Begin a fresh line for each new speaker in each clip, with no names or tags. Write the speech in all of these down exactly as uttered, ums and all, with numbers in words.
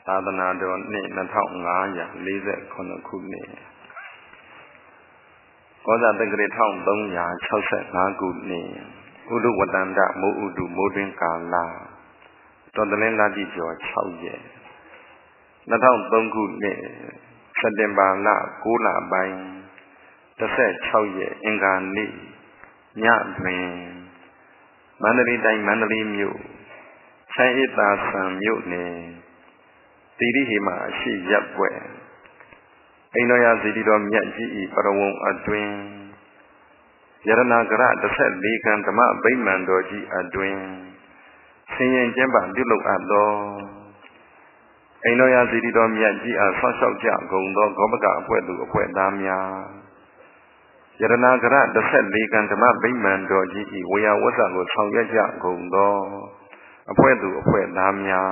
သာသနာတော်နှစ်နှစ်ထောင်ငါးရာလေးဆယ်ခုနှစ်ခုနှစ်ကောဇာတက္ကရာတစ်ထောင်သုံးရာခြောက်ဆယ်ငါးခုနှစ်ဥဒုဝတ္တန္တမိုးဥဒုမိုးတွင်ကာလတော်တလင်းလာတိကျော်၆ရက်နှစ်ထောင်သုံးခုနှစ်စက်တင်ဘာလကိုးလပိုင်းတစ်ဆက်၆ရက်အင်္ဂါနေ့ညတွင်မန္တလေးတိုင်းမန္တလေးမြို့ချမ်းဧသာဆံမြို့နယ်သီရိဟိမအရှိရပ်ွက်အိန္ဒိယဇီတိတော်မြတ်ကြီးဤပရဝုံအတွင်ယရနာကရတစ်ဆက်လေးကံဓမ္မဗိမာန်တော်ကြီးအတွင်ဆင်းရင်ကျင်းပပြုလုပ်အပ်သောအိန္ဒိယဇီတိတော်မြတ်ကြီးအားဆောက်ရှောက်ကြကုန်သောဂောပကအဖွဲ့သူအဖွဲ့သားများယရနာကရတစ်ဆက်လေးကံဓမ္မဗိမာန်တော်ကြီးဤဝေယဝဆကိုဆောင်ရွက်ကြကုန်သောအဖွဲ့သူအဖွဲ့သားများ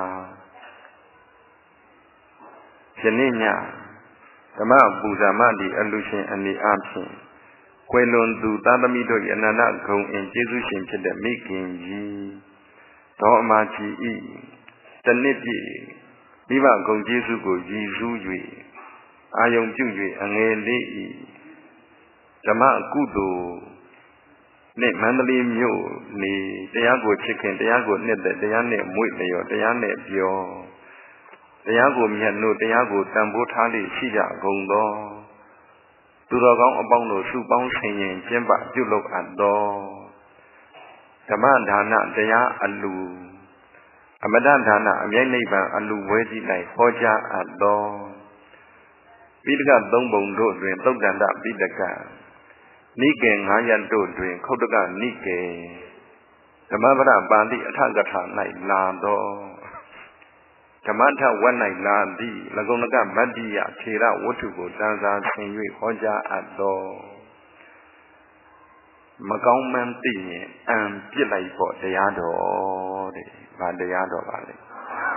ယနေ့ညဓမ္မပူဇာမတိအလူရှင်အနေအချင်းကွယ်လွန်သူသာသမီတို့၏အနန္တဂုဏ်အင်ကျေးဇူးရှင်ဖြစ်တဲ့မိခင်ကြီးဒေါ်အမကြီးဤတနစ်ပြည့်မိဘဂုဏ်ကျေးဇူးကိုရည်စူး၍အာယုံပြု၍အငယ်လေးဤဓမ္မကုသိုလ်နဲ့မန္တလေးမြို့နေတရားကိုချစ်ခင်တရားကိုနှစ်သက်တရားနဲ့မွေ့လျော်တရားနဲ့ပြောတရားကိုမြတ်လို့တရားကိုတန်ဖိုးထားလိရှိကြကုန်သောသူတော်ကောင်းအပေါင်းတို့စုပေါင်းဆင်ရင်ကျင့်ပပြုလုပ်အပ်သောဓမ္မဒါနတရားအလူအမတဒါနအမြဲနိဗ္ဗာန်အလူဝဲကြီး၌ဟောကြားအပ်သောပိဋကသုံးပုံတို့တွင်သုတ်တန္တပိဋကနိကေငါးရပ်တို့တွင်ခုတ်တကနိကေဓမ္မပဒပါဠိအထကထာ၌လာသောဓမ္မထဝတ်၌လာသည့်၎င်းကမတ္တိယထေရဝတ္ထုကိုတန်စာဆင်၍ဟောကြားအပ်သောမကောင်းမှန်းသိရင်အံပြစ်လိုက်ဖို့တရားတော်တဲ့ဗာတရားတော်ပါလေ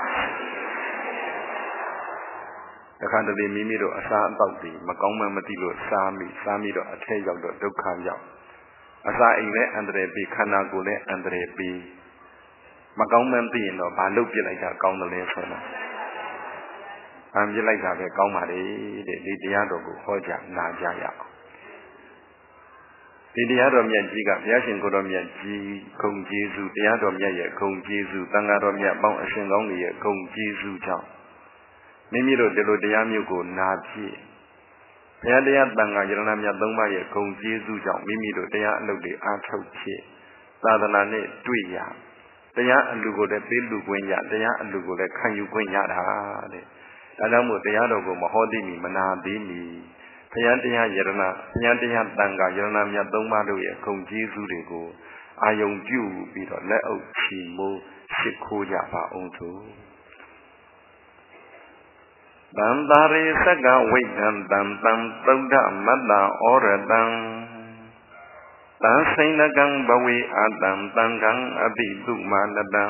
တခါတလေမိမိတို့အစားအသောက်တွေမကောင်းမှန်းမသိလို့စားမိစားမိတော့အထက်ရောက်တော့ဒုက္ခရောက်အစာအိမ်လည်းအန္တရာယ်ပြီးခန္ဓာကိုယ်လည်းအန္တရာယ်ပြီးမကောင်းမှန်းသိရင်တော့ဘာလုပ်ပြလိုက်တာကောင်းတယ်လဲဆိုတော့အံပြလိုက်တာပဲကောင်းပါလေတဲ့ဒီတရားတော်ကိုဟောကြားနာကြရအောင်ဒီတရားတော်မြတ်ကြီးကဘုရားရှင်ကိုယ်တော်မြတ်ကြီးဂုဏ်ကျေးဇူးတရားတော်မြတ်ရဲ့ဂုဏ်ကျေးဇူးသံဃာတော်မြတ်ပေါင်းအရှင်ကောင်းတွေရဲ့ဂုဏ်ကျေးဇူးကြောင့်မိမိတို့ဒီလိုတရားမျိုးကိုနာဖြစ်ဘုရားတရားသံဃာယရဏမြတ်သုံးပါးရဲ့ဂုဏ်ကျေးဇူးကြောင့်မိမိတို့တရားအလုပ်တွေအားထုတ်ဖြစ်သာသနာနဲ့တွေ့ရတရားအလူကိုလည်းပေးလူခွင့်ရတရားအလူကိုလည်းခံယူခွင့်ရတာတဲ့ဒါကြောင့်မို့တရားတော်ကိုမဟောသိမီမနာသေးမီဘုရားတရားယရဏဘုရားတရားသံဃာယရဏမြတ်သုံးပါးတို့ရဲ့ဂုဏ်ကျေးဇူးတွေကိုအာယုံပြုပြီးတော့လက်အုပ်ချီမိုးရှိခိုးကြပါအောင်သူတံတာရေသက္ကဝိတံတံတံသုဒ္ဓမတ္တဩရတံတံစိဏကံဘဝေအတံတံကံအပိတုမာနတံ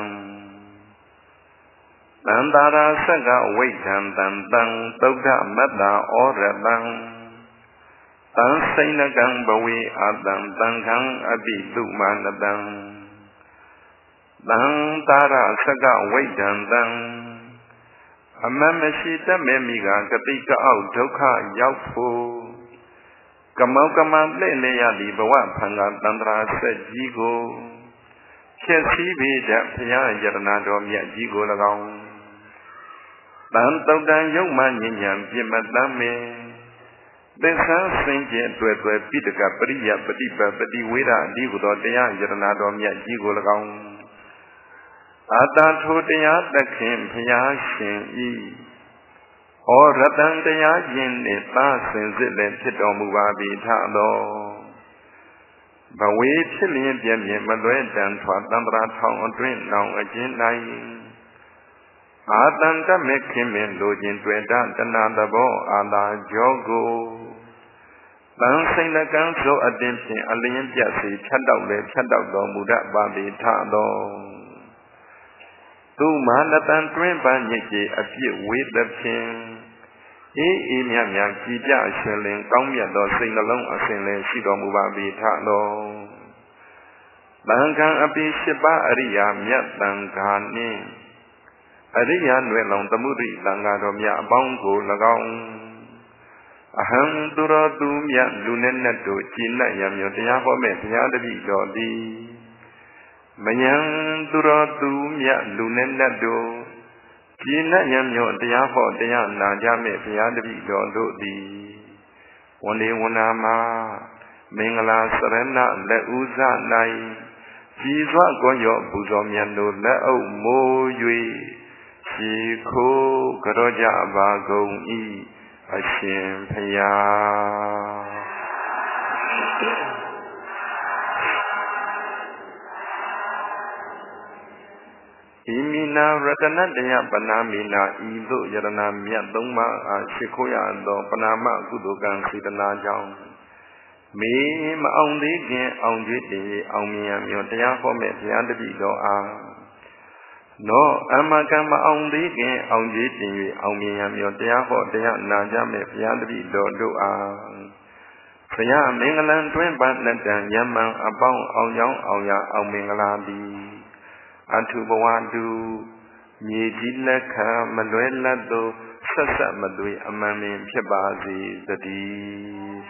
တံတာရာသက္ကဝိတံတံတံသုဒ္ဓမတ္တဩရတံတံစိဏကံဘဝေအတံတံကံအပိတုမာနတံတံတာရာသက္ကဝိတံတံအမမရှိတတ်မဲ့မိကကတိကအောက်ဒုက္ခရောက်ဖို့ကမောကမလှည့်လည်ရသည့်ဘဝဖန်ကတန္တရာဆက်ကြီးကိုဖြစ်စည်းပြီးတဲ့ဘုရားယရဏတော်မြတ်ကြီးကို၎င်းတန်တုတ်တန်ယုံမှညဉ့်ညံပြမတမ်းမင်းသစ္စာစင်ကြယ်တွေ့တွေ့ပိဋကပရိယပฏิပတ်ပฏิဝေဒအဒီဟုသောတရားယရဏတော်မြတ်ကြီးကို၎င်းအာတာထိုတရားသခင်ဘုရားရှင်ဤဩရတံတရားရှင်နှင့်သာစင်စစ်လည်းဖြစ်တော်မူပါပြီထသောဘဝေဖြစ်လျင်ပြည့်မြင်မလွဲတန်ထွာတံ္ဍရာထောင်အတွင်းနောင်အကျဉ်း၌အာတန်တမေခင်မင်းလိုခြင်းတွေ့တာတဏသဘောအာသာကြောကိုတန်စိန်ကံဆိုအတင်းဖြင့်အလျင်းပြတ်စီဖြတ်တော့လေဖြတ်တော့တော်မူတတ်ပါပြီထသောသူမာနတန်တွင်ပန်းညစ်ကြေအပြစ်ဝေးသဖြင့်အေးအေးမြတ်မြတ်ကြည်ပြရှင်လင်ကောင်းမြတ်သောစိတ်နှလုံးအစဉ်လည်းရှိတော်မူပါပြီထသောတန်ခံအပိရှိပါအရိယာမြတ်တန်ခါနှင့်အရိယာလွယ်လောင်သမုဒိသံဃာတော်များအပေါင်းကို၎င်းအဟံသူတော်သူမြတ်လူနဲ့နဲ့တို့ကျင့်နဲ့ရမျိုးတရားဟောမဲ့ဘုရားတပည့်တော်သည်မယံသူတော်သူမြတ်လူနဲ့နဲ့တို့ကျင့်နဲ့ရမျိုးတရားဟောတရားနာကြမဲ့ဘုရားတပည့်တော်တို့သည်ဝန္ဒီဝန္နာမှာမင်္ဂလာစရဏလက်ဥဇ၌ကြည်စွာကောရောပူဇော်မြတ်တို့လက်အုပ်မိုး၍ခြေခိုးကြောကြပါကုန်၏အရှင်ဖယားဣမိနာရတနတယပနာမိနာဤသို့ယရဏမြတ်သုံးပါးအားရှိခိုးရသောပနာမကုသိုလ်ကံစေတနာကြောင့်မေမအောင်သေးခင်အောင်ကျွေးတည်အောင်မြင်ရမျိုးတရားဟောမဲ့ဘုရားတပည့်တော်အားနောအမကံမအောင်သေးခင်အောင်ကျွေးတည်အောင်မြင်ရမျိုးတရားဟောတရားနာကြမဲ့ဘုရားတပည့်တော်တို့အားဘုရားမင်္ဂလံတွင်ပါလက်တံယမံအပေါင်းအောင်ကြောင်းအောင်ရအောင်မင်္ဂလာသည်အထုဘဝတုမြေကြီးလက်ခံမလွဲလတ်သောဆက်ဆက်မသွေအမှန်ပင်ဖြစ်ပါစေတည်း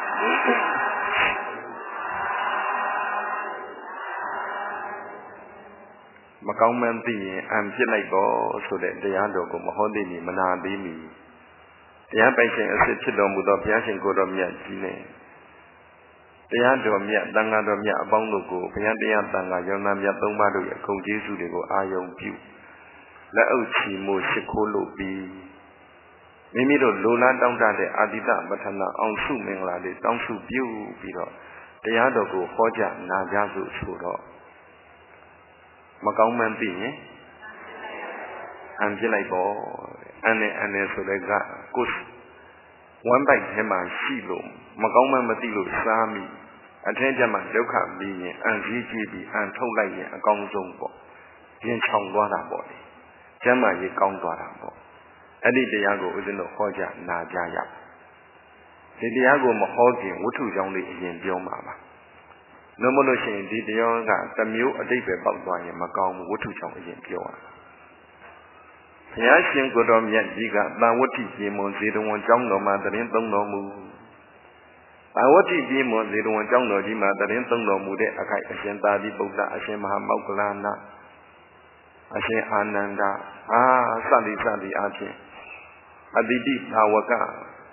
မကောင်းမှန်းသိရင်အံဖြစ်လိုက်တော့ဆိုတဲ့တရားတော်ကိုမဟောသိမီမနာသေးမီတရားပိုင်ရှင်အစစ်ဖြစ်တော်မူသောဘုရားရှင်ကိုယ်တော်မြတ်ကြီးနဲ့တရားတော်မြတ်တန်ခါတော်မြတ်အပေါင်းတို့ကိုဘုရားတရားတန်ခါယောနာမြတ်သုံးပါးတို့ရဲ့ခုံကျေးဇူးတွေကိုအာယုံပြုလက်အုပ်ချီမို့ရှိခိုးလို့ပြီးမိမိတို့လိုလားတောင်းတတဲ့အာတိတပဋ္ဌာနာအောင်စုမင်္ဂလာလေးတောင်းစုပြုပြီးတော့တရားတော်ကိုဟောကြားနာကြားစုဆိုတော့မကောင်းမှန်းသိရင်အံပြစ်လိုက်ပေါ့အန်နဲ့အန်နဲ့ဆိုတဲ့ကကိုယ်ဝမ်းပိုက်ထဲမှာရှိလို့မကောင်းမှန်းမသိလို့စားမိအထင်းကျမှဒုက္ခပြီးရင်အံကြီးကြီးပြီးအံထုတ်လိုက်ရင်အကောင်းဆုံးပေါ့ရင်ချောင်သွားတာပေါ့လေကျမ်းမာရေးကောင်းသွားတာပေါ့အဲ့ဒီတရားကိုဦးဇင်းတို့ဟောကြားနာကြားရဒီတရားကိုမဟောခင်ဝတ္ထုကြောင့်လေးအရင်ပြောမှာပါနှမလို့ရှိရင်ဒီတရားကတစ်မျိုးအတိတ်ပဲပေါက်သွားရင်မကောင်းဘူးဝတ္ထုကြောင့်အရင်ပြောရဘုရားရှင်ကိုယ်တော်မြတ်ကြီးကတန်ဝတ္ထိပြေမွန်ဇေတဝန်ကျောင်းတော်မှာတရင်သုံးတော်မူတန်ဝတ္ထိပြေမွန်ဇေတဝန်ကျောင်းတော်ကြီးမှာတရင်သုံးတော်မူတဲ့အခိုက်အရှင်သာတိပုတ္တအရှင်မဟာမောက္ကလနာအရှင်အာနန္ဒာအာစသည်စသည်အဖြစ်အတိတိဘာဝက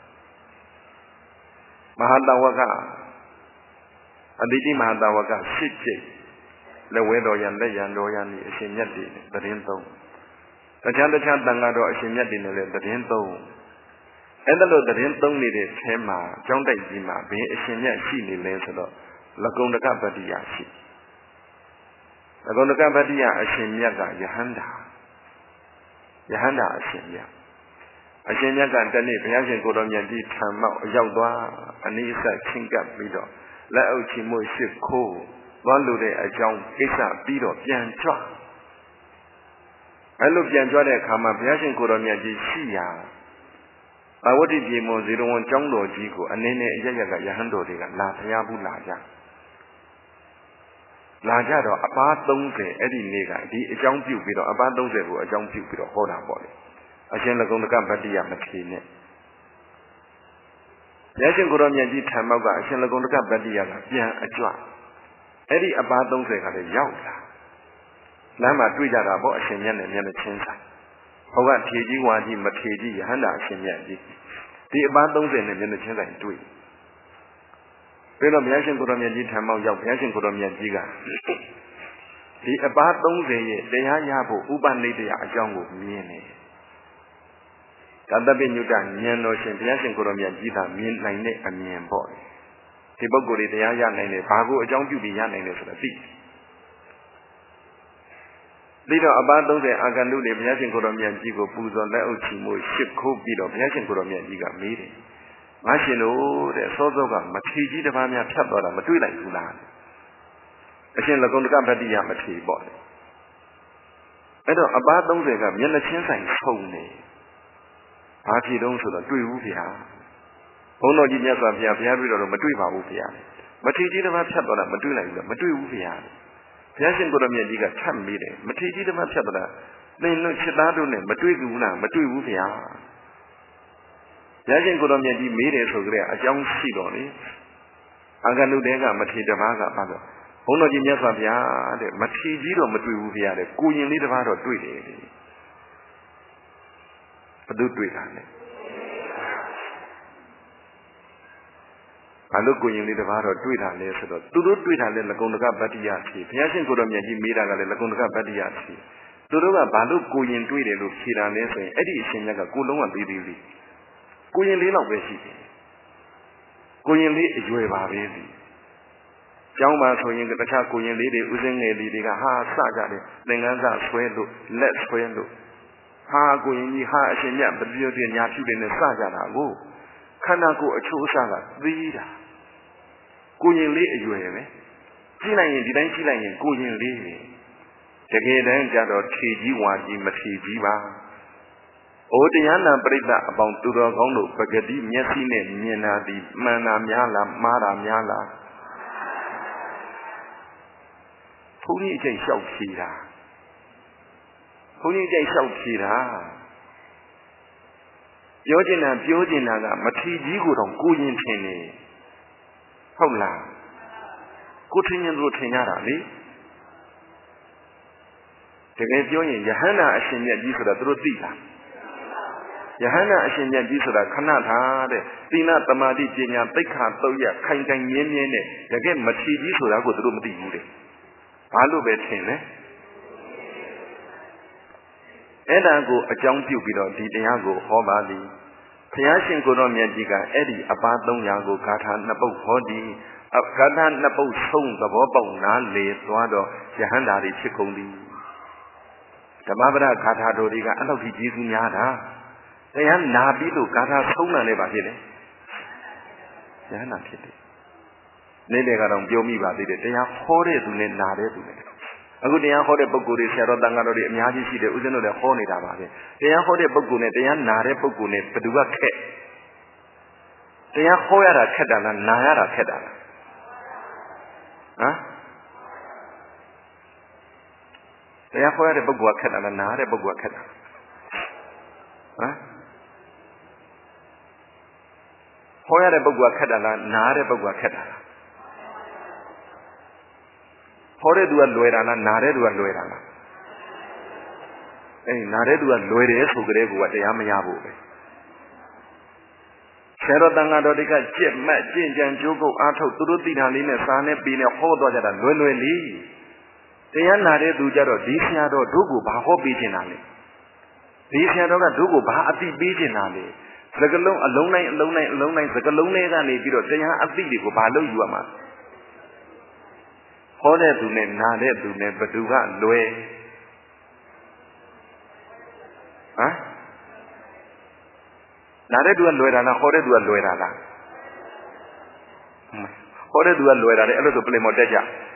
မဟာတဝကအတိတိမဟာတဝကရှစ်ကျိတ်လက်ဝဲတော်ရန်လက်ရန်တော်ရန်ဤအရှင်မြတ်တွေတရင်သုံးတခြားတခြားတန်ဃာတော်အရှင်မြတ်တွေနဲ့လည်းတရင်သုံးအဲ့ဒါလို့တရင်သုံးနေတဲ့အဲမှာကျောင်းတိုက်ကြီးမှာဘယ်အရှင်မြတ်ရှိနေလဲဆိုတော့လကုံတကပတ္တိယရှိလကုံတကပတ္တိယအရှင်မြတ်ကယဟန္တာယဟန္တာအရှင်မြတ်အရှင်မြတ်ကတနေ့ဘုရားရှင်ကိုယ်တော်မြတ်ကြီးထံမောက်ရောက်သွားအနိစ္စချင်းကပ်ပြီးတော့လက်အုပ်ချီမှုရှစ်ခိုးသွားလို့တဲ့အကြောင်းကိစ္စပြီးတော့ပြန်ကြွအဲ့လိုပြန်ကြွတဲ့အခါမှာဘုရားရှင်ကိုယ်တော်မြတ်ကြီးရှိရာအဝတ္တိပြေမွန်ဇေတဝန်ကျောင်းတော်ကြီးကိုအနေနဲ့အရရကယဟန်တော်တွေကလာဖျားဘူးလာကြလာကြတော့အပါသုံးဆယ်အဲ့ဒီနေ့ကဒီအကြောင်းပြုပြီးတော့အပါသုံးဆယ်ကိုအကြောင်းပြုပြီးတော့ဟောတာပေါ့လေအရှင်လကုံတကဗတ္တိယမထေနဲ့ဘုရားရှင်ကိုယ်တော်မြတ်ကြီးထံမောက်ကအရှင်လကုံတကဗတ္တိယကပြန်အကြွအဲ့ဒီအပါသုံးဆယ်ကလည်းရောက်လာလမ်းမှာတွေ့ကြတာပေါ့အရှင်မြတ်နဲ့မျက်နှာချင်းဆိုင်ဟောကထေကြီးဝါကြီးမထေကြီးယဟန္တာအရှင်မြတ်ကြီးဒီအပါသုံးဆယ်နဲ့မျက်နှာချင်းဆိုင်တွေ့ပြီးတော့ဘုရားရှင်ကိုယ်တော်မြတ်ကြီးထံမောက်ရောက်ဘုရားရှင်ကိုယ်တော်မြတ်ကြီးကဒီအပါသုံးဆယ်ရဲ့တရားရဖို့ဥပနိဒေယအကြောင်းကိုမြင်တယ်ဒါတပိညုတဉာဏ်တော်ရှင်ဘုရားရှင်ကိုယ်တော်မြတ်ကြီးသာမြင်နိုင်တဲ့အမြင်ပေါ့ဒီပုဂ္ဂိုလ်တွေတရားရနိုင်တယ်ဘာကိုအကြောင်းပြုပြီးရနိုင်တယ်ဆိုတာသိပြီးတော့အပါသုံးဆယ်အာကန္တုတွေဘုရားရှင်ကိုယ်တော်မြတ်ကြီးကိုပူဇော်လက်အုပ်ချီမှုရှစ်ခိုးပြီးတော့ဘုရားရှင်ကိုယ်တော်မြတ်ကြီးကမေးတယ်ငါရှင်တို့တဲ့စောစောကမထေကြီးတစ်ပါးများဖြတ်သွားတာမတွေ့လိုက်ဘူးလားအရှင်လကုံတကဗတ္တိယမထေပေါ့အဲ့တော့အပါသုံးဆယ်ကမျက်နှာချင်းဆိုင်ဆုံနေဘာဖြစ်တုံးဆိုတော့တွေ့ဘူးဗျာဘုန်းတော်ကြီးမြတ်စွာဘုရားဘုရားတွေ့တော့မတွေ့ပါဘူးဗျာမထေကြီးတစ်ပါးဖြတ်သွားတာမတွေ့လိုက်ဘူးလားမတွေ့ဘူးဗျာဘုရားရှင်ကိုယ်တော်မြတ်ကြီးကထပ်မေးတယ်မထေကြီးတစ်ပါးဖြတ်သွားတာသင်တို့ချစ်သားတို့နဲ့မတွေ့ဘူးလားမတွေ့ဘူးဗျာရရှင်ကိုတော်မြတ်ကြီးမေးတယ်ဆိုကြတဲ့အကြောင်းရှိတော်လေအကနုတဲကမထေတပါးကပါတော့ဘုန်းတော်ကြီးမြတ်စွာဘုရားတဲ့မထေကြီးတော့မတွေ့ဘူးဗျာတဲ့ကိုရင်လေးတစ်ပါးတော့တွေ့တယ်တဲ့ဘသူတွေ့တာလဲဘာလို့ကိုရင်လေးတစ်ပါးတော့တွေ့တာလဲဆိုတော့သူတို့တွေ့တာလဲလကုံတကပတ္တိယဖြစ်ဘုရားရှင်ကိုတော်မြတ်ကြီးမေးတာကလည်းလကုံတကပတ္တိယဖြစ်သူတို့ကဘာလို့ကိုရင်တွေ့တယ်လို့ဖြေတာလဲဆိုရင်အဲ့ဒီအရှင်မြတ်ကကိုလုံးဝသေးသေးလေးကိုရင်လေးလောက်ပဲရှိတယ်ကိုရင်လေးအရွယ်ပါပဲလေကျောင်းမှာဆိုရင်တခြားကိုရင်လေးတွေဥစဉ်ငယ်လေးတွေကဟာစကြတယ်သင်္ကန်းစဆွဲလို့လက်ဆွဲလို့ဟာကိုရင်ကြီးဟာအရှင်မြတ်ပပြည့်ပြည့်ညာဖြူတယ်နဲ့စကြတာကိုခန္ဓာကိုယ်အချိုးအစားကသေးတာကိုရင်လေးအရွယ်ပဲကြည့်လိုက်ရင်ဒီတိုင်းကြည့်လိုက်ရင်ကိုရင်လေးပဲတကယ်တမ်းကျတော့ထေကြီးဝါကြီးမထေကြီးပါအိုတရားနာပရိသတ်အပေါင်းသူတော်ကောင်းတို့ပဂတိမျက်စိနဲ့မြင်တာဒီမှန်တာများလားမှားတာများလားဘုန်းကြီးအကျင့်လျှောက်ဖြေတာဘုန်းကြီးအကျင့်လျှောက်ဖြေတာပြောချင်တာပြောချင်တာကမထီကြီးကိုတော့ကိုရင်ထင်နေဟုတ်လားကိုထင်ရင်တို့ထင်ရတာလေတကယ်ပြောရင်ယဟန္တာအရှင်မြတ်ကြီးဆိုတာသူတို့သိလားယဟန္တာအရှင်မြတ်ကြီးဆိုတာခဏထားတဲ့သီလသမာဓိပညာသိက္ခာသုတ်ရခိုင်ခိုင်မြဲမြဲနဲ့တကယ်မထီကြီးဆိုတာကိုသူတို့မသိဘူးတဲ့ဘာလို့ပဲထင်လဲအဲ့ဒါကိုအကြောင်းပြုပြီးတော့ဒီတရားကိုဟောပါသည်ဘုရားရှင်ကိုယ်တော်မြတ်ကြီးကအဲ့ဒီအပါသုံးရာကိုဂါထာနှစ်ပုဒ်ဟောသည်အဂါထာနှစ်ပုဒ်ဆုံးသဘောပေါက်နားလေသွားတော့ယဟန္တာတွေဖြစ်ကုန်သည်ဓမ္မပဒဂါထာတော်တွေကအဲ့လောက်ကြီးကျေးဇူးများတာတရားနာပြီးလို့ဂါထာဆုံးတယ်လည်းပါဖြစ်တယ်ယဟန္တာဖြစ်တယ်နေ့လေကတော့ပြောမိပါသေးတယ်တရားဟောတဲ့သူနဲ့နာတဲ့သူနဲ့အခုတရားဟောတဲ့ပုဂ္ဂိုလ်တွေဆရာတော်တန်ခါတော်တွေအများကြီးရှိတယ်ဦးဇင်းတို့လည်းဟောနေတာပါပဲတရားဟောတဲ့ပုဂ္ဂိုလ်နဲ့တရားနာတဲ့ပုဂ္ဂိုလ်နဲ့ဘယ်သူကခက်တရားဟောရတာခက်တာလားနာရတာခက်တာလားဟမ်တရားဟောရတဲ့ပုဂ္ဂိုလ်ကခက်တာလားနာရတဲ့ပုဂ္ဂိုလ်ကခက်တာဟမ်ဟောရတဲ့ပုဂ္ဂိုလ်ကခက်တာလားနာရတဲ့ပုဂ္ဂိုလ်ကခက်တာလားဟောတဲ့သူကလွယ်တာလားနာတဲ့သူကလွယ်တာလားအေးနာတဲ့သူကလွယ်တယ်ဆိုကြတဲ့ကူကတရားမရဘူးပဲဆရာတော်တန်ခါတော်တွေကကြက်မှတ်ကြင်ကြံကြိုးကုပ်အားထုတ်သူတို့သိတာလေးနဲ့စာနဲ့ပြီးနဲ့ဟောတော့ကြတာလွယ်လွယ်လေးတရားနာတဲ့သူကြတော့ဒီဆရာတော်တို့ကိုဘာဟောပေးခြင်းတာလဲဒီဆရာတော်ကတို့ကိုဘာအသိပေးခြင်းတာလဲစကလုံးအလုံးတိုင်းအလုံးတိုင်းအလုံးတိုင်းစကလုံးတွေကနေပြီးတော့တရားအသိတွေကိုဘာလို့ယူရမှာဟောတဲ့သူနဲ့နာတဲ့သူနဲ့ဘသူကလွယ်ဟမ်နာတဲ့သူကလွယ်တာလားဟောတဲ့သူကလွယ်တာလားဟောတဲ့သူကလွယ်တာလေအဲ့လိုဆိုပြင်မော်တက်ကြ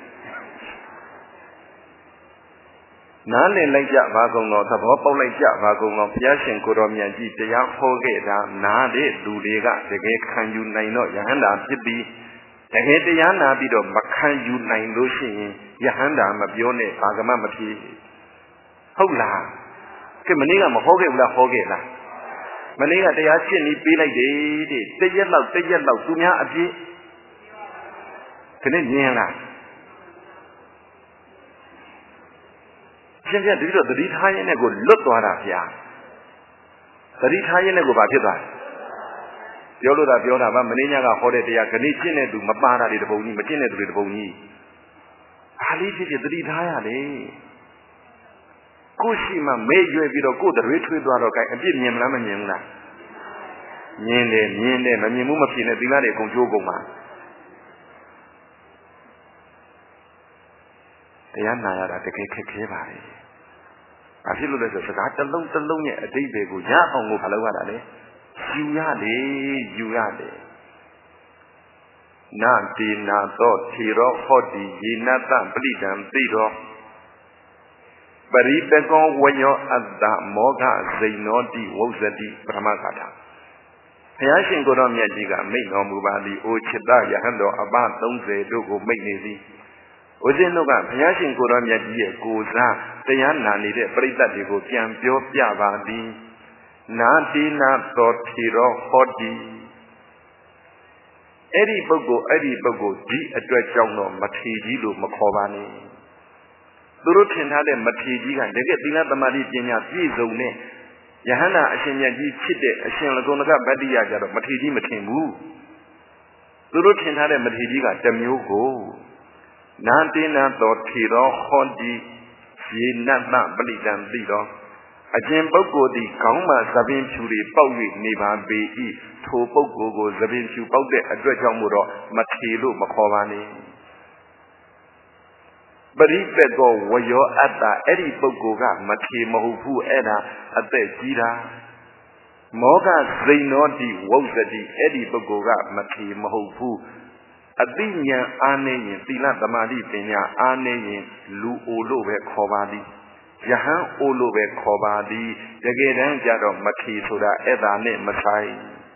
နားလည်လိုက်ကြပါကုန်တော့သဘောပေါက်လိုက်ကြပါကုန်တော့ဘုရားရှင်ကိုယ်တော်မြတ်ကြီးတရားဟောခဲ့တာနားတဲ့လူတွေကတကယ်ခံယူနိုင်တော့ယဟန္တာဖြစ်ပြီးတကယ်တရားနာပြီးတော့မခံယူနိုင်လို့ရှိရင်ယဟန္တာမပြောနဲ့ဘာကမှမဖြစ်ဟုတ်လားကဲမနေ့ကမဟောခဲ့ဘူးလားဟောခဲ့လားမနေ့ကတရားရှင်းပြီးပေးလိုက်တယ်တဲ့တရက်လောက်တရက်လောက်သူများအပြည့်ခဏမြင်လားရှင်းပြတတိတော့တတိထားရင်လည်းကိုလွတ်သွားတာဗျာတတိထားရင်လည်းကိုဘာဖြစ်သွားပြောလို့သာပြောတာပါမင်းညကဟောတဲ့တရားခဏရှင်းတဲ့သူမပါတာတွေတပုံကြီးမရှင်းတဲ့သူတွေတပုံကြီးဘာလေးဖြစ်ဖြစ်တတိထားရလေကိုရှိမှမေ့ရွယ်ပြီးတော့ကိုယ်တရွေးထွေးသွားတော့ gain အပြစ်မြင်မလားမမြင်ဘူးလားမြင်တယ်မြင်တယ်မမြင်ဘူးမဖြစ်နဲ့သီလတွေအကုန်ကျိုးကုန်ပါတရားနာရတာတကယ်ခက်ခဲပါလေ။ဘာဖြစ်လို့လဲဆိုစကားတစ်လုံးတစ်လုံးရဲ့အတိတ်တွေကိုရအောင်ကိုမလုပ်ရတာလေ။ယူရတယ်ယူရတယ်။နာတိနာသောထေရောဟောတိယေနတပရိဒံသိတော်ပရိတကောဝယောအတ္တမောဃဇိနောတိဝုဇ္ဇတိပရမဂါထာဘုရားရှင်ကိုယ်တော်မြတ်ကြီးကမိန့်တော်မူပါသည်။အိုချစ်သားယဟန်တော်အပသုံးဆယ်တို့ကိုမိန့်နေသည်။ဦးဇင်းတို့ကဘုရားရှင်ကိုတော်မြတ်ကြီးရဲ့ကိုယ်စားတရားနာနေတဲ့ပရိသတ်တွေကိုပြန်ပြောပြပါသည်နာတိနာတော်ထီရောဟောတိအဲ့ဒီပုဂ္ဂိုလ်အဲ့ဒီပုဂ္ဂိုလ်ဒီအတွက်ကြောင့်တော့မထေကြီးလို့မခေါ်ပါနဲ့သူတို့ထင်ထားတဲ့မထေကြီးကတကယ်သီလသမာဓိပညာပြည့်စုံတဲ့ယဟန္တာအရှင်မြတ်ကြီးဖြစ်တဲ့အရှင်လကုဏကဗတ္တိယကြတော့မထေကြီးမထင်ဘူးသူတို့ထင်ထားတဲ့မထေကြီးကတစ်မျိုးကိုနာတိနာတော်ထီရောဟောတိရေနတ်မပလိတံသိတော့အကျင့်ပုဂ္ဂိုလ်သည်ခေါင်းမှသပင်ဖြူတွေပေါက်၍နေပါပေ၏ထိုပုဂ္ဂိုလ်ကိုသပင်ဖြူပေါက်တဲ့အတွက်ကြောင့်မို့တော့မထေလို့မခေါ်ပါနဲ့ပရိပက္ခောဝယောအတ္တအဲ့ဒီပုဂ္ဂိုလ်ကမထေမဟုတ်ဘူးအဲ့ဒါအသက်ကြီးတာမောဟဇိနောတိဝုဇ္ဇတိအဲ့ဒီပုဂ္ဂိုလ်ကမထေမဟုတ်ဘူးအသိဉာဏ်အားနည်းရင်သီလသမာဓိပညာအားနည်းရင်လူအိုလို့ပဲခေါ်ပါသည်ယဟန်အိုလို့ပဲခေါ်ပါသည်တကယ်တမ်းကျတော့မထေဆိုတာအဲ့ဒါနဲ့မဆိုင်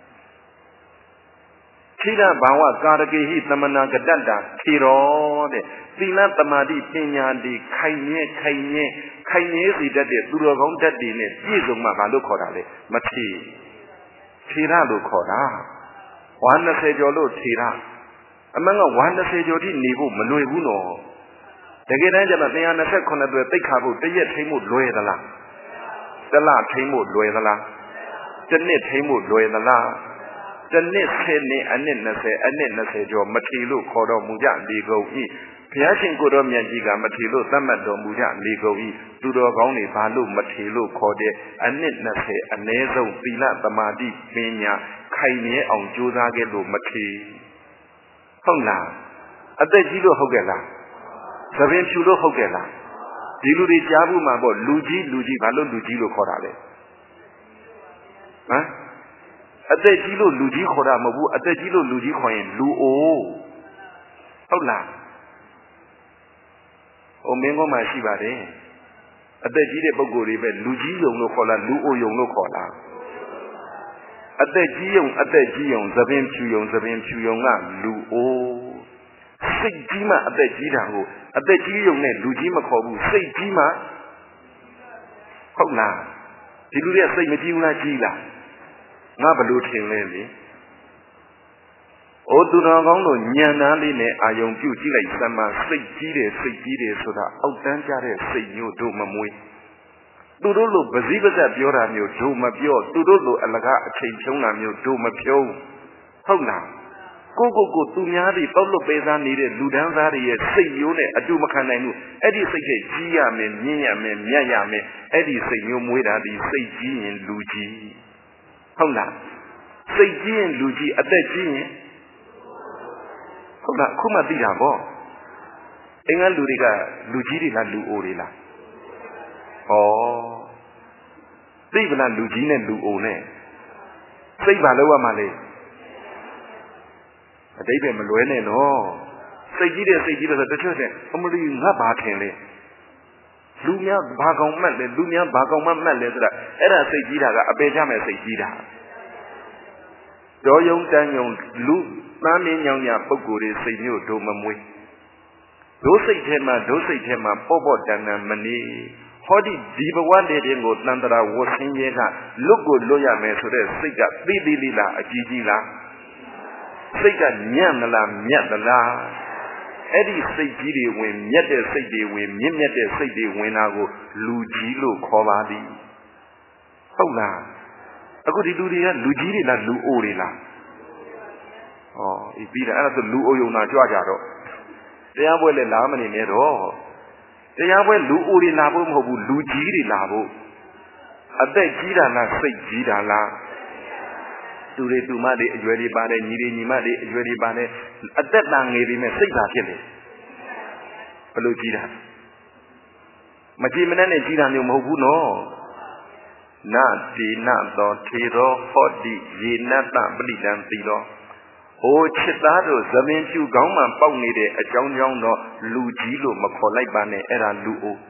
ခိရဘာဝကာရကေဟိသမနာကတ္တထေရောတဲ့သီလသမာဓိပညာတွေခိုင်မြဲခိုင်မြဲခိုင်မြဲစီတတ်တဲ့သူတော်ကောင်းတတ်တွေနဲ့ပြည့်စုံမှဘာလို့ခေါ်တာလဲမထေထေရလို့ခေါ်တာဝါ၂၀ကျော်လို့ထေရအမှန်ကဝါ၂၀ကျော်ထိနေဖို့မလွယ်ဘူးနော်တကယ်တမ်းကျတော့၁၂၇သွဲသိက္ခာဖို့တရက်ထိမ့်ဖို့လွယ်သလားတလထိမ့်ဖို့လွယ်သလားတစ်နှစ်ထိမ့်ဖို့လွယ်သလားတစ်နှစ်ဆယ်နှစ်အနှစ်၂၀အနှစ်၂၀ကျော်မထေလို့ခေါ်တော်မူကြလေကုန်၏ဘုရားရှင်ကိုတော်မြတ်ကြီးကမထေလို့သတ်မှတ်တော်မူကြလေကုန်၏သူတော်ကောင်းတွေဘာလို့မထေလို့ခေါ်တဲ့အနှစ်၂၀အနည်းဆုံးသီလသမာဓိပညာခိုင်မြဲအောင်ကြိုးစားခဲ့လို့မထေဟုတ်လားအသက်ကြီးလို့ဟုတ်ကဲ့လားသပင်ဖြူလို့ဟုတ်ကဲ့လားဒီလူတွေကြားဘူးမှာပေါ့လူကြီးလူကြီးဘာလို့လူကြီးလို့ခေါ်တာလဲဟမ်အသက်ကြီးလို့လူကြီးခေါ်တာမဟုတ်ဘူးအသက်ကြီးလို့လူကြီးခေါ်ရင်လူအိုဟုတ်လားဟိုမင်းကောမှရှိပါတယ်အသက်ကြီးတဲ့ပုဂ္ဂိုလ်တွေပဲလူကြီးယုံလို့ခေါ်လားလူအိုယုံလို့ခေါ်လားအသက်ကြီးယုံအသက်ကြီးယုံသပင်ဖြူယုံသပင်ဖြူယုံကလူအိုစိတ်ကြီးမှအသက်ကြီးတာကိုအသက်ကြီးယုံနဲ့လူကြီးမခေါ်ဘူးစိတ်ကြီးမှဟုတ်လားဒီလူတွေကစိတ်မကြီးဘူးလားကြီးလားငါဘလို့ထင်လဲလေအိုသူတော်ကောင်းတို့ညံသားလေးနဲ့အာယုံပြုတ်ကြည့်လိုက်စမ်းမစိတ်ကြီးတယ်စိတ်ကြီးတယ်ဆိုတာအောက်တန်းကြတဲ့စိတ်မျိုးတို့မမွေးသူတို့လိုပစည်းပစက်ပြောတာမျိုးတို့မပြောသူတို့လိုအလကားအချိန်ဖြုံးတာမျိုးတို့မဖြုံးဟုတ်လားကိုကိုကိုသူများတွေပေါက်လွတ်ပေးသားနေတဲ့လူဒန်းသားတွေရဲ့စိတ်မျိုးနဲ့အတူမခံနိုင်ဘူးအဲ့ဒီစိတ်ရဲ့ကြီးရမယ်မြင့်ရမယ်မြတ်ရမယ်အဲ့ဒီစိတ်မျိုးမွေးတာဒီစိတ်ကြီးရင်လူကြီးဟုတ်လားစိတ်ကြီးရင်လူကြီးအသက်ကြီးရင်ဟုတ်လားအခုမှသိတာပေါ့အင်္ဂလူတွေကလူကြီးတွေလားလူအိုတွေလားဩသိပလားလူကြီးနဲ့လူအိုနဲ့စိတ်ပါလို့ရမှာလေအတိတ်ပဲမလွဲနဲ့နော်စိတ်ကြီးတဲ့စိတ်ကြီးတဲ့ဆိုတချို့တဲ့အမလီငါဘာထင်လဲလူများဘာကောင်မှတ်လဲလူများဘာကောင်မှမှတ်လဲဆိုတာအဲ့ဒါစိတ်ကြီးတာကအပေချမဲ့စိတ်ကြီးတာတော်ယုံတန်းယုံလူသားမင်းညောင်ညာပုဂ္ဂိုလ်တွေစိတ်မျိုးတို့မမွေးဒုစိတ်ထဲမှာဒုစိတ်ထဲမှာပေါ့ပေါ့တန်တန်မနေဟောဒီဒီဘဝလေးတင်ကိုတန်တရာဝဆင်းရဲကလွတ်ကိုလွတ်ရမယ်ဆိုတဲ့စိတ်ကသိသိလေးလားအကြီးကြီးလားစိတ်ကညံ့မလားမြတ်သလားအဲ့ဒီစိတ်ကြီးတွေဝင်မြတ်တဲ့စိတ်တွေဝင်မြင့်မြတ်တဲ့စိတ်တွေဝင်တာကိုလူကြီးလို့ခေါ်ပါသည်ဟုတ်လားအခုဒီလူတွေကလူကြီးတွေလားလူအိုတွေလားဩဒီပြီးတာအဲ့ဒါဆိုလူအိုယုံနာကြွကြတော့တရားပွဲလည်းလာမနေနဲ့တော့တရားပွဲလူအိုတွေလာဖို့မဟုတ်ဘူးလူကြီးတွေလာဖို့အသက်ကြီးတာလားစိတ်ကြီးတာလားသူတွေသူမတွေအရွယ်တွေပါတယ်ညီတွေညီမတွေအရွယ်တွေပါတယ်အသက်တန်ငယ်တွေနဲ့စိတ်သာဖြစ်တယ်ဘယ်လိုကြီးတာမကြည်မနဲ့နဲ့ကြီးတာမျိုးမဟုတ်ဘူးနော်နာတိနသောထေရောဟောတိယေနတပလိတံတိရောဟိုချစ်သားတို့သမင်ဖြူကောင်းမှပေါက်နေတဲ့အကြောင်းကြောင့်တော့လူကြီးလို့မခေါ်လိုက်ပါနဲ့အဲ့ဒါလူအို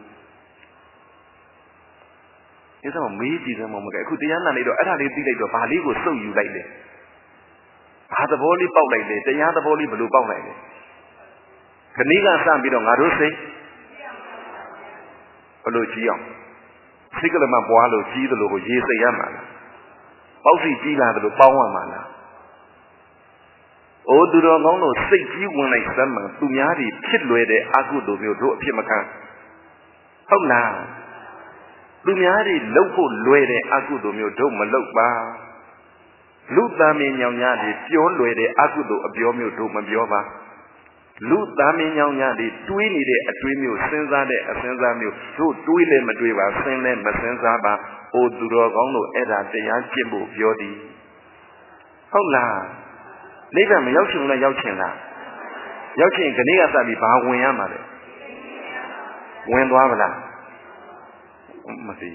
ဒီတော့မေးကြည့်တယ်မမကအခုတရားနာနေတော့အဲ့ဒါလေးသိလိုက်တော့ဗာလေးကိုစုပ်ယူလိုက်တယ်ဘာသဘောလေးပေါက်လိုက်လဲတရားသဘောလေးဘယ်လိုပေါက်လိုက်လဲခဏီကစပြီးတော့ငါတို့စိတ်ဘလို့ကြီးအောင်စိတ်ကလေးမှပွားလို့ကြီးတယ်လို့ကိုရေးစိတ်ရမှာလားပေါက်စီကြီးလာတယ်လို့ပေါင်းရမှာလားအိုးသူတော်ကောင်းတို့စိတ်ကြီးဝင်လိုက်စမ်းမှသူများတွေဖြစ်လွယ်တဲ့အကုသိုလ်မျိုးတို့အဖြစ်မခံဟုတ်လားသူများတွေလှုပ်ဖို့လွယ်တဲ့အကုသိုလ်မျိုးတို့မလှုပ်ပါလူသားမင်းညောင်များတွေပြောလွယ်တဲ့အကုသိုလ်အပြောမျိုးတို့မပြောပါလူသားမင်းညောင်များတွေတွေးနေတဲ့အတွေးမျိုးစဉ်းစားတဲ့အစဉ်းစားမျိုးတို့တွေးလည်းမတွေးပါစဉ်းလည်းမစဉ်းစားပါအိုသူတော်ကောင်းတို့အဲ့ဒါတရားကျင့်ဖို့ပြောသည်ဟုတ်လားနိဗ္ဗာန်မရောက်ချင်ဘူးလားရောက်ချင်လားရောက်ချင်ခဏကစပြီးဘာဝင်ရမှာလဲဝင်သွားမလားမသိ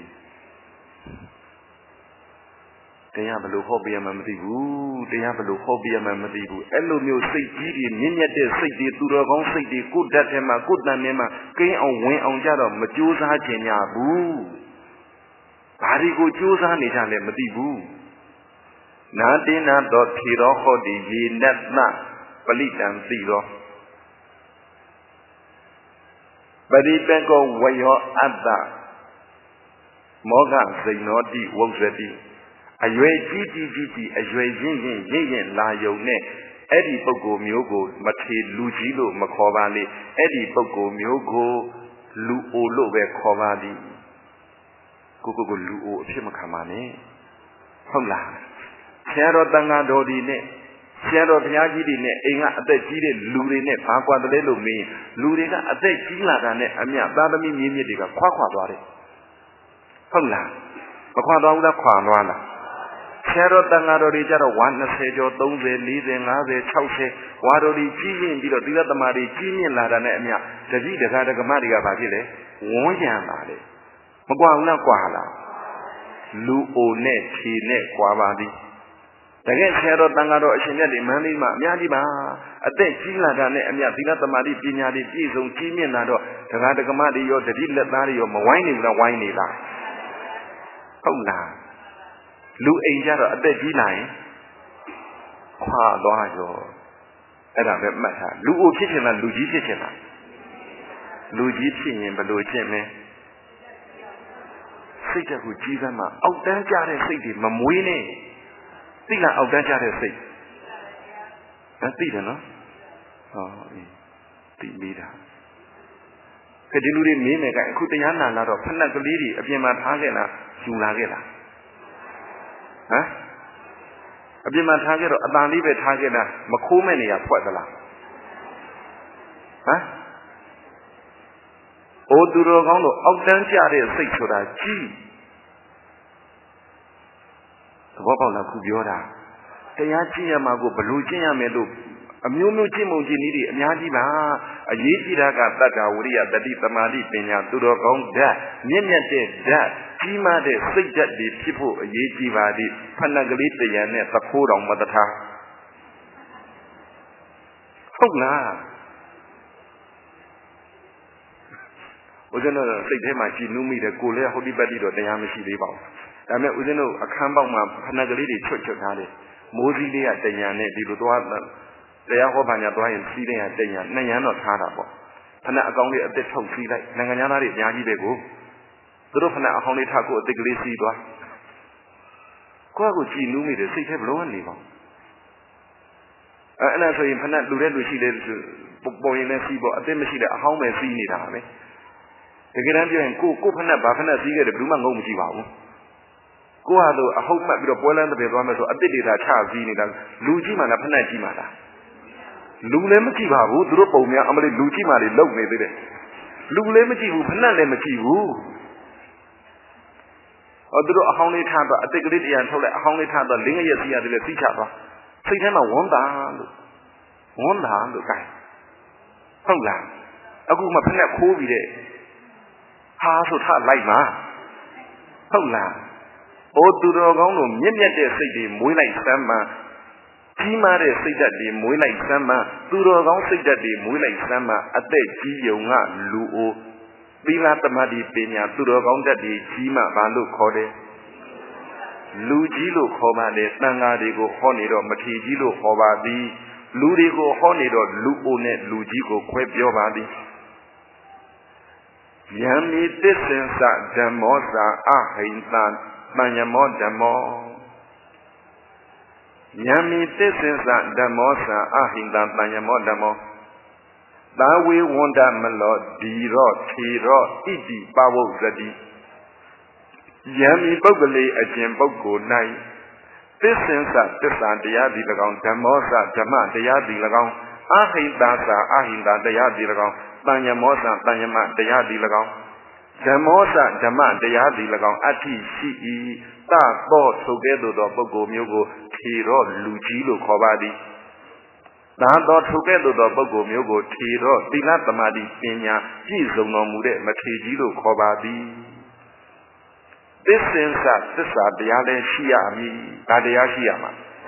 တရားဘယ်လိုဟောပြရမှမသိဘူးတရားဘယ်လိုဟောပြရမှမသိဘူးအဲ့လိုမျိုးစိတ်ကြီးတွေမြင့်မြတ်တဲ့စိတ်တွေသူတော်ကောင်းစိတ်တွေကိုတတ်ထဲမှာကိုတန်ထဲမှာကိန်းအောင်ဝင်အောင်ကြတော့မကြိုးစားခြင်းညာဘူးဘာတွေကိုကြိုးစားနေကြလဲမသိဘူးနာတိနာတော်ဖြေတော်ဟောတိရေနတ်နပလိတံသိတော်ပရိပကောဝယောအတ္တမောဟစိန်နောတိဝုဇ္ဇတိအရွယ်ကြီးကြီးကြီးကြီးအရွယ်ရင့်ရင့်ရင့်ရင့်လာယုံနဲ့အဲ့ဒီပုဂ္ဂိုလ်မျိုးကိုမထေလူကြီးလို့မခေါ်ပါလေအဲ့ဒီပုဂ္ဂိုလ်မျိုးကိုလူအိုလို့ပဲခေါ်ပါသည်ကိုကိုကိုလူအိုအဖြစ်မခံပါနဲ့ဟုတ်လားဆရာတော်တန်ဃာတော်ဒီနဲ့ဆရာတော်ဘုရားကြီးတွေနဲ့အိမ်ကအသက်ကြီးတဲ့လူတွေနဲ့ဘာကွာတယ်လို့မင်းလူတွေကအသက်ကြီးလာတာနဲ့အမြသားသမီးမြင်းမြစ်တွေကခွာခွာသွားတယ်ဟုတ်လားမခွာသွားဘူးလားခွာသွားလားဆရာတော်တန်ဃာတော်တွေကြတော့ဝါ၂၀ကျော်၃၀ ၄၀ ၅၀ ၆၀ဝါတော်တွေကြီးရင်ပြီးတော့သီလသမားတွေကြီးမြင့်လာတာနဲ့အမြတတိတကားတက္ကမတွေကဘာဖြစ်လဲဝန်းရံလာတယ်မကွာဘူးလားကွာလားလူအိုနဲ့ခြေနဲ့ကွာပါသည်တကယ်ဆရာတော်တန်ဃာတော်အရှင်မြတ်တွေမန္တလေးမှာအများကြီးပါအသက်ကြီးလာတာနဲ့အမြသီလသမာဓိပညာတွေပြည့်စုံကြီးမြင့်လာတော့တကားတက္ကမတွေရောတတိလက်သားတွေရောမဝိုင်းနေဘူးလားဝိုင်းနေလားဟုတ်လားလူအိမ်ကြတော့အသက်ကြီးလာရင်ခွာသွားရောအဲ့ဒါပဲမှတ်ထားလူအိုဖြစ်ချင်လားလူကြီးဖြစ်ချင်လားလူကြီးဖြစ်ရင်ဘယ်လိုကျင့်မလဲစိတ်တခုကြီးစမ်းမှာအောက်တန်းကြတဲ့စိတ်တွေမမွေးနဲ့သိလားအောက်တန်းကြတဲ့စိတ်ဒါသိတယ်နော်ဟောသိမိတာကဒီလူတွေမင်းမယ်ကအခုတရားနာလာတော့ဖက်နှက်ကလေးတွေအပြင်မှာထားခဲ့လားယူလာခဲ့လားဟမ်အပြင်မှာထားခဲ့တော့အတန်လေးပဲထားခဲ့လားမခိုးမဲ့နေရဖွက်သလားဟမ်အိုသူတော်ကောင်းတို့အောက်တန်းကြတဲ့စိတ်ဆိုတာကြီးသဘောပေါက်လားခုပြောတာတရားကျင့်ရမှာကိုဘလို့ကျင့်ရမယ်လို့အမျိုးမျိုးကျင့်မုံကျင့်နည်းတွေအများကြီးပါအရေးကြီးတာကတတ္တဝရိယတတိသမာဓိပညာသူတော်ကောင်းဓာတ်မြင့်မြတ်တဲ့ဓာတ်ကြီးမားတဲ့စိတ်ဓာတ်တွေဖြစ်ဖို့အရေးကြီးပါသည်ဖဏကလေးတရားနဲ့သခိုးတော်မတထားဟုတ်လားဦးဇင်းတို့စိတ်ထဲမှာကြည်နူးမိတယ်ကိုယ်လည်းဟုတ်ဒီပတ်တိတော့တရားမရှိသေးပါဘူးဒါပေမဲ့ဦးဇင်းတို့အခန်းပေါက်မှာဖဏကလေးတွေချွတ်ချွတ်ထားတယ်မိုးစည်းလေးကတရားနဲ့ဒီလိုသွားတရားဟောပါညာသွားရင်စီးတဲ့ကတရားနှစ်ရန်တော့ထားတာပေါ့ဖဏအကောင်လေးအသက်ထုတ်စီးလိုက်နိုင်ငံသားတွေအများကြီးပဲကိုသူတို့ဖဏအဟောင်းလေးထားကိုအသက်ကလေးစီးသွားကိုယ့်ကိုကြည်နူးမိတယ်စိတ်ထဲဘလုံးကနေပါအဲအဲ့ဒါဆိုရင်ဖဏလူတဲ့လူရှိတယ်ပုံရင်လည်းစီးပေါ့အသက်မရှိတဲ့အဟောင်းပဲစီးနေတာပဲတကယ်တမ်းပြောရင်ကိုကိုဖဏဘာဖဏစီးခဲ့တယ်ဘယ်သူမှငုံမကြည့်ပါဘူးကိုဟာတော့အဟုတ်မှတ်ပြီးတော့ပွဲလန်းတဲ့သွားမယ်ဆိုအတစ်တွေသာချစည်းနေတာလူကြီးမှလားဖဏကြီးမှလားလူလည်းမကြည့်ပါဘူးသူတို့ပုံများအမလေးလူကြီးမှလည်းလုံနေသေးတယ်လူလည်းမကြည့်ဘူးဖဏလည်းမကြည့်ဘူးဟောသူတို့အဟောင်းလေးထားတော့အတိတ်ကလေးတရားထုတ်လိုက်အဟောင်းလေးထားတော့လင်းငရက်စီရတယ်လေသိချသွားစိတ်ထဲမှာဝန်းတာလို့ဝန်းတာလို့ကြိုင်ဟုတ်လားအခုမှဖဏခိုးပြီးတဲ့ဟာဆိုထလိုက်မှာဟုတ်လားအိုသူတော်ကောင်းတို့မြင့်မြတ်တဲ့စိတ်တွေမွေးလိုက်စမ်းမှကြီးမားတဲ့စိတ်ဓာတ်တွေမွေးလိုက်စမ်းမှသူတော်ကောင်းစိတ်ဓာတ်တွေမွေးလိုက်စမ်းမှအသက်ကြီးယုံကလူအိုသီလသမာဓိပညာသူတော်ကောင်းဓာတ်တွေကြီးမှဘာလို့ခေါ်တယ်လူကြီးလို့ခေါ်မှလည်းတန်ဃာတွေကိုဟောနေတော့မထေကြီးလို့ခေါ်ပါသည်လူတွေကိုဟောနေတော့လူအိုနဲ့လူကြီးကိုခွဲပြောပါသည်ယံမိသစ္ဆင်္စဓမ္မောစာအဟိတံပัญญမောဓမ္မောယံမိသစ္ဆင်္စဓမ္မောစာအဟိတံပัญญမောဓမ္မောသာဝေဝန္ဒမလောဒီရောထေရောဣတိပဝုဇ္ဇတိယံမိပုဂ္ဂလေအကျင့်ပုဂ္ဂိုလ်၌သစ္ဆင်္စသစ္စာတရားသည်၎င်းဓမ္မောစဓမ္မတရားသည်၎င်းအဟိတသာအဟိတတရားသည်၎င်းပัญญမောစပัญญမတရားသည်၎င်းဓမ္မောစဓမ္မတရားသည်၎င်းအဋ္ဌိရှိ၏သသောထိုကဲ့သို့သောပုဂ္ဂိုလ်မျိုးကိုထေရောလူကြီးလို့ခေါ်ပါသည်သာသောထိုကဲ့သို့သောပုဂ္ဂိုလ်မျိုးကိုထေရောသီလသမာဓိပညာပြည့်စုံတော်မူတဲ့မထေကြီးလို့ခေါ်ပါသည်သစ္ဆင်္စသစ္စာတရားလည်းရှိရမည်ဒါတရားရှိရမှာ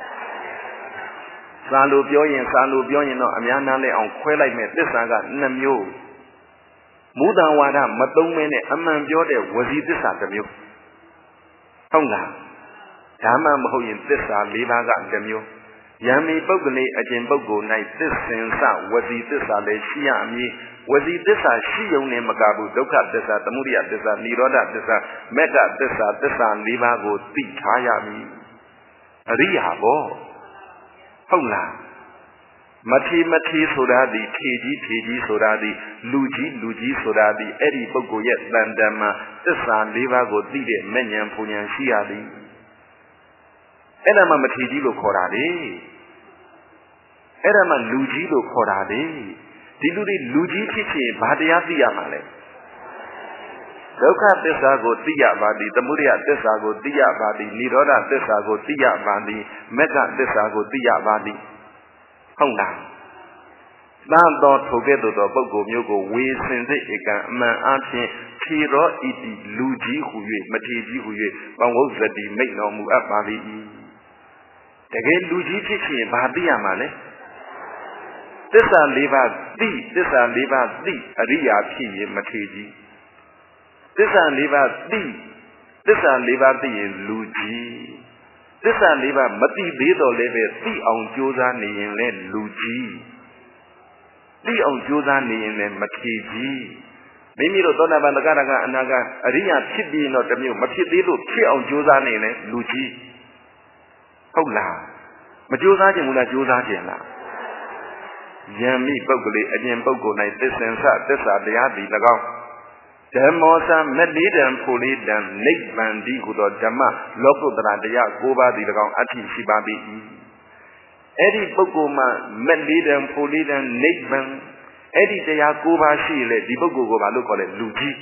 စာလို့ပြောရင်စာလို့ပြောရင်တော့အများနာလဲအောင်ခွဲလိုက်မယ်သစ္စာကနှစ်မျိုးမူတံဝါဒမသုံးမင်းနဲ့အမှန်ပြောတဲ့ဝစီသစ္စာတစ်မျိုးဟုတ်လားဓမ္မမဟုတ်ရင်သစ္စာ၄ပါးကတစ်မျိုးယံမီပုဂ္ဂလေအကျင့်ပုဂ္ဂိုလ်၌သစ္ဆင်္စဝစီသစ္စာလည်းရှိရမည်ဝစီသစ္စာရှိုံနဲ့မကဘူးဒုက္ခသစ္စာသမုဒယသစ္စာនិရောဓသစ္စာမေတ္တသစ္စာသစ္စာ၄ပါးကိုသိထားရမည်အရိယာဘောဟုတ်လားမထေမထေဆိုတာဒီထေကြီးထေကြီးဆိုတာဒီလူကြီးလူကြီးဆိုတာဒီအဲ့ဒီပုဂ္ဂိုလ်ရဲ့တန်တမ်းမှာသစ္စာ၄ပါးကိုသိတဲ့မဉ္ဇဉ်ဘုံဉဏ်ရှိရသည်အဲ့ဒါမှမထေကြီးလို့ခေါ်တာလေအဲ့ဒါမှလူကြီးလို့ခေါ်တာလေဒီလူတွေလူကြီးဖြစ်ချင်ဘာတရားသိရမှာလဲဒုက္ခသစ္စာကိုသိရပါသည်သမုဒယသစ္စာကိုသိရပါသည်និရောဓသစ္စာကိုသိရပါသည်မေတ္တသစ္စာကိုသိရပါသည်ဟုတ်လားသံတော်ထိုကဲ့သို့သောပုဂ္ဂိုလ်မျိုးကိုဝေစင်စိတ်ဧကံအမှန်အားဖြင့်ထေရောဣတိလူကြီးဟူ၍မထေကြီးဟူ၍ပဝုဇ္ဇတိမိတ်တော်မူအပ်ပါ၏တကယ်လူကြီးဖြစ်ချင်ဘာသိရမှာလဲသစ္စာ၄ပါးသိသစ္စာ၄ပါးသိအရိယာဖြစ်ရင်မထေကြီးသစ္စာ၄ပါးသိသစ္စာ၄ပါးသိရင်လူကြီးသစ္စာ၄ပါးမသိသေးတော့လည်းပဲသိအောင်ကြိုးစားနေရင်လည်းလူကြီးသိအောင်ကြိုးစားနေရင်လည်းမထေကြီးမိမိတို့သောတာပန်သဂရကအနာကအရိယာဖြစ်ပြီးတော့တမျိုးမဖြစ်သေးလို့ဖြစ်အောင်ကြိုးစားနေရင်လူကြီးဟုတ်လားမကြိုးစားခြင်းဘူးလားကြိုးစားခြင်းလားယံမိပုဂ္ဂလေအကျင့်ပုဂ္ဂိုလ်၌သစ္ဆင်္စသစ္စာတရားသည်၎င်းဓမ္မောစမက်လေးတံဖို့လေးတံနိဗ္ဗာန်ဒီဟုသောဓမ္မလောကုတ္တရာတရား၉ပါးသည်၎င်းအဋ္ဌိရှိပါ၏အဲ့ဒီပုဂ္ဂိုလ်မှာမက်လေးတံဖို့လေးတံနိဗ္ဗာန်အဲ့ဒီတရား၉ပါးရှိလေဒီပုဂ္ဂိုလ်ကိုဘာလို့ခေါ်လဲလူကြီး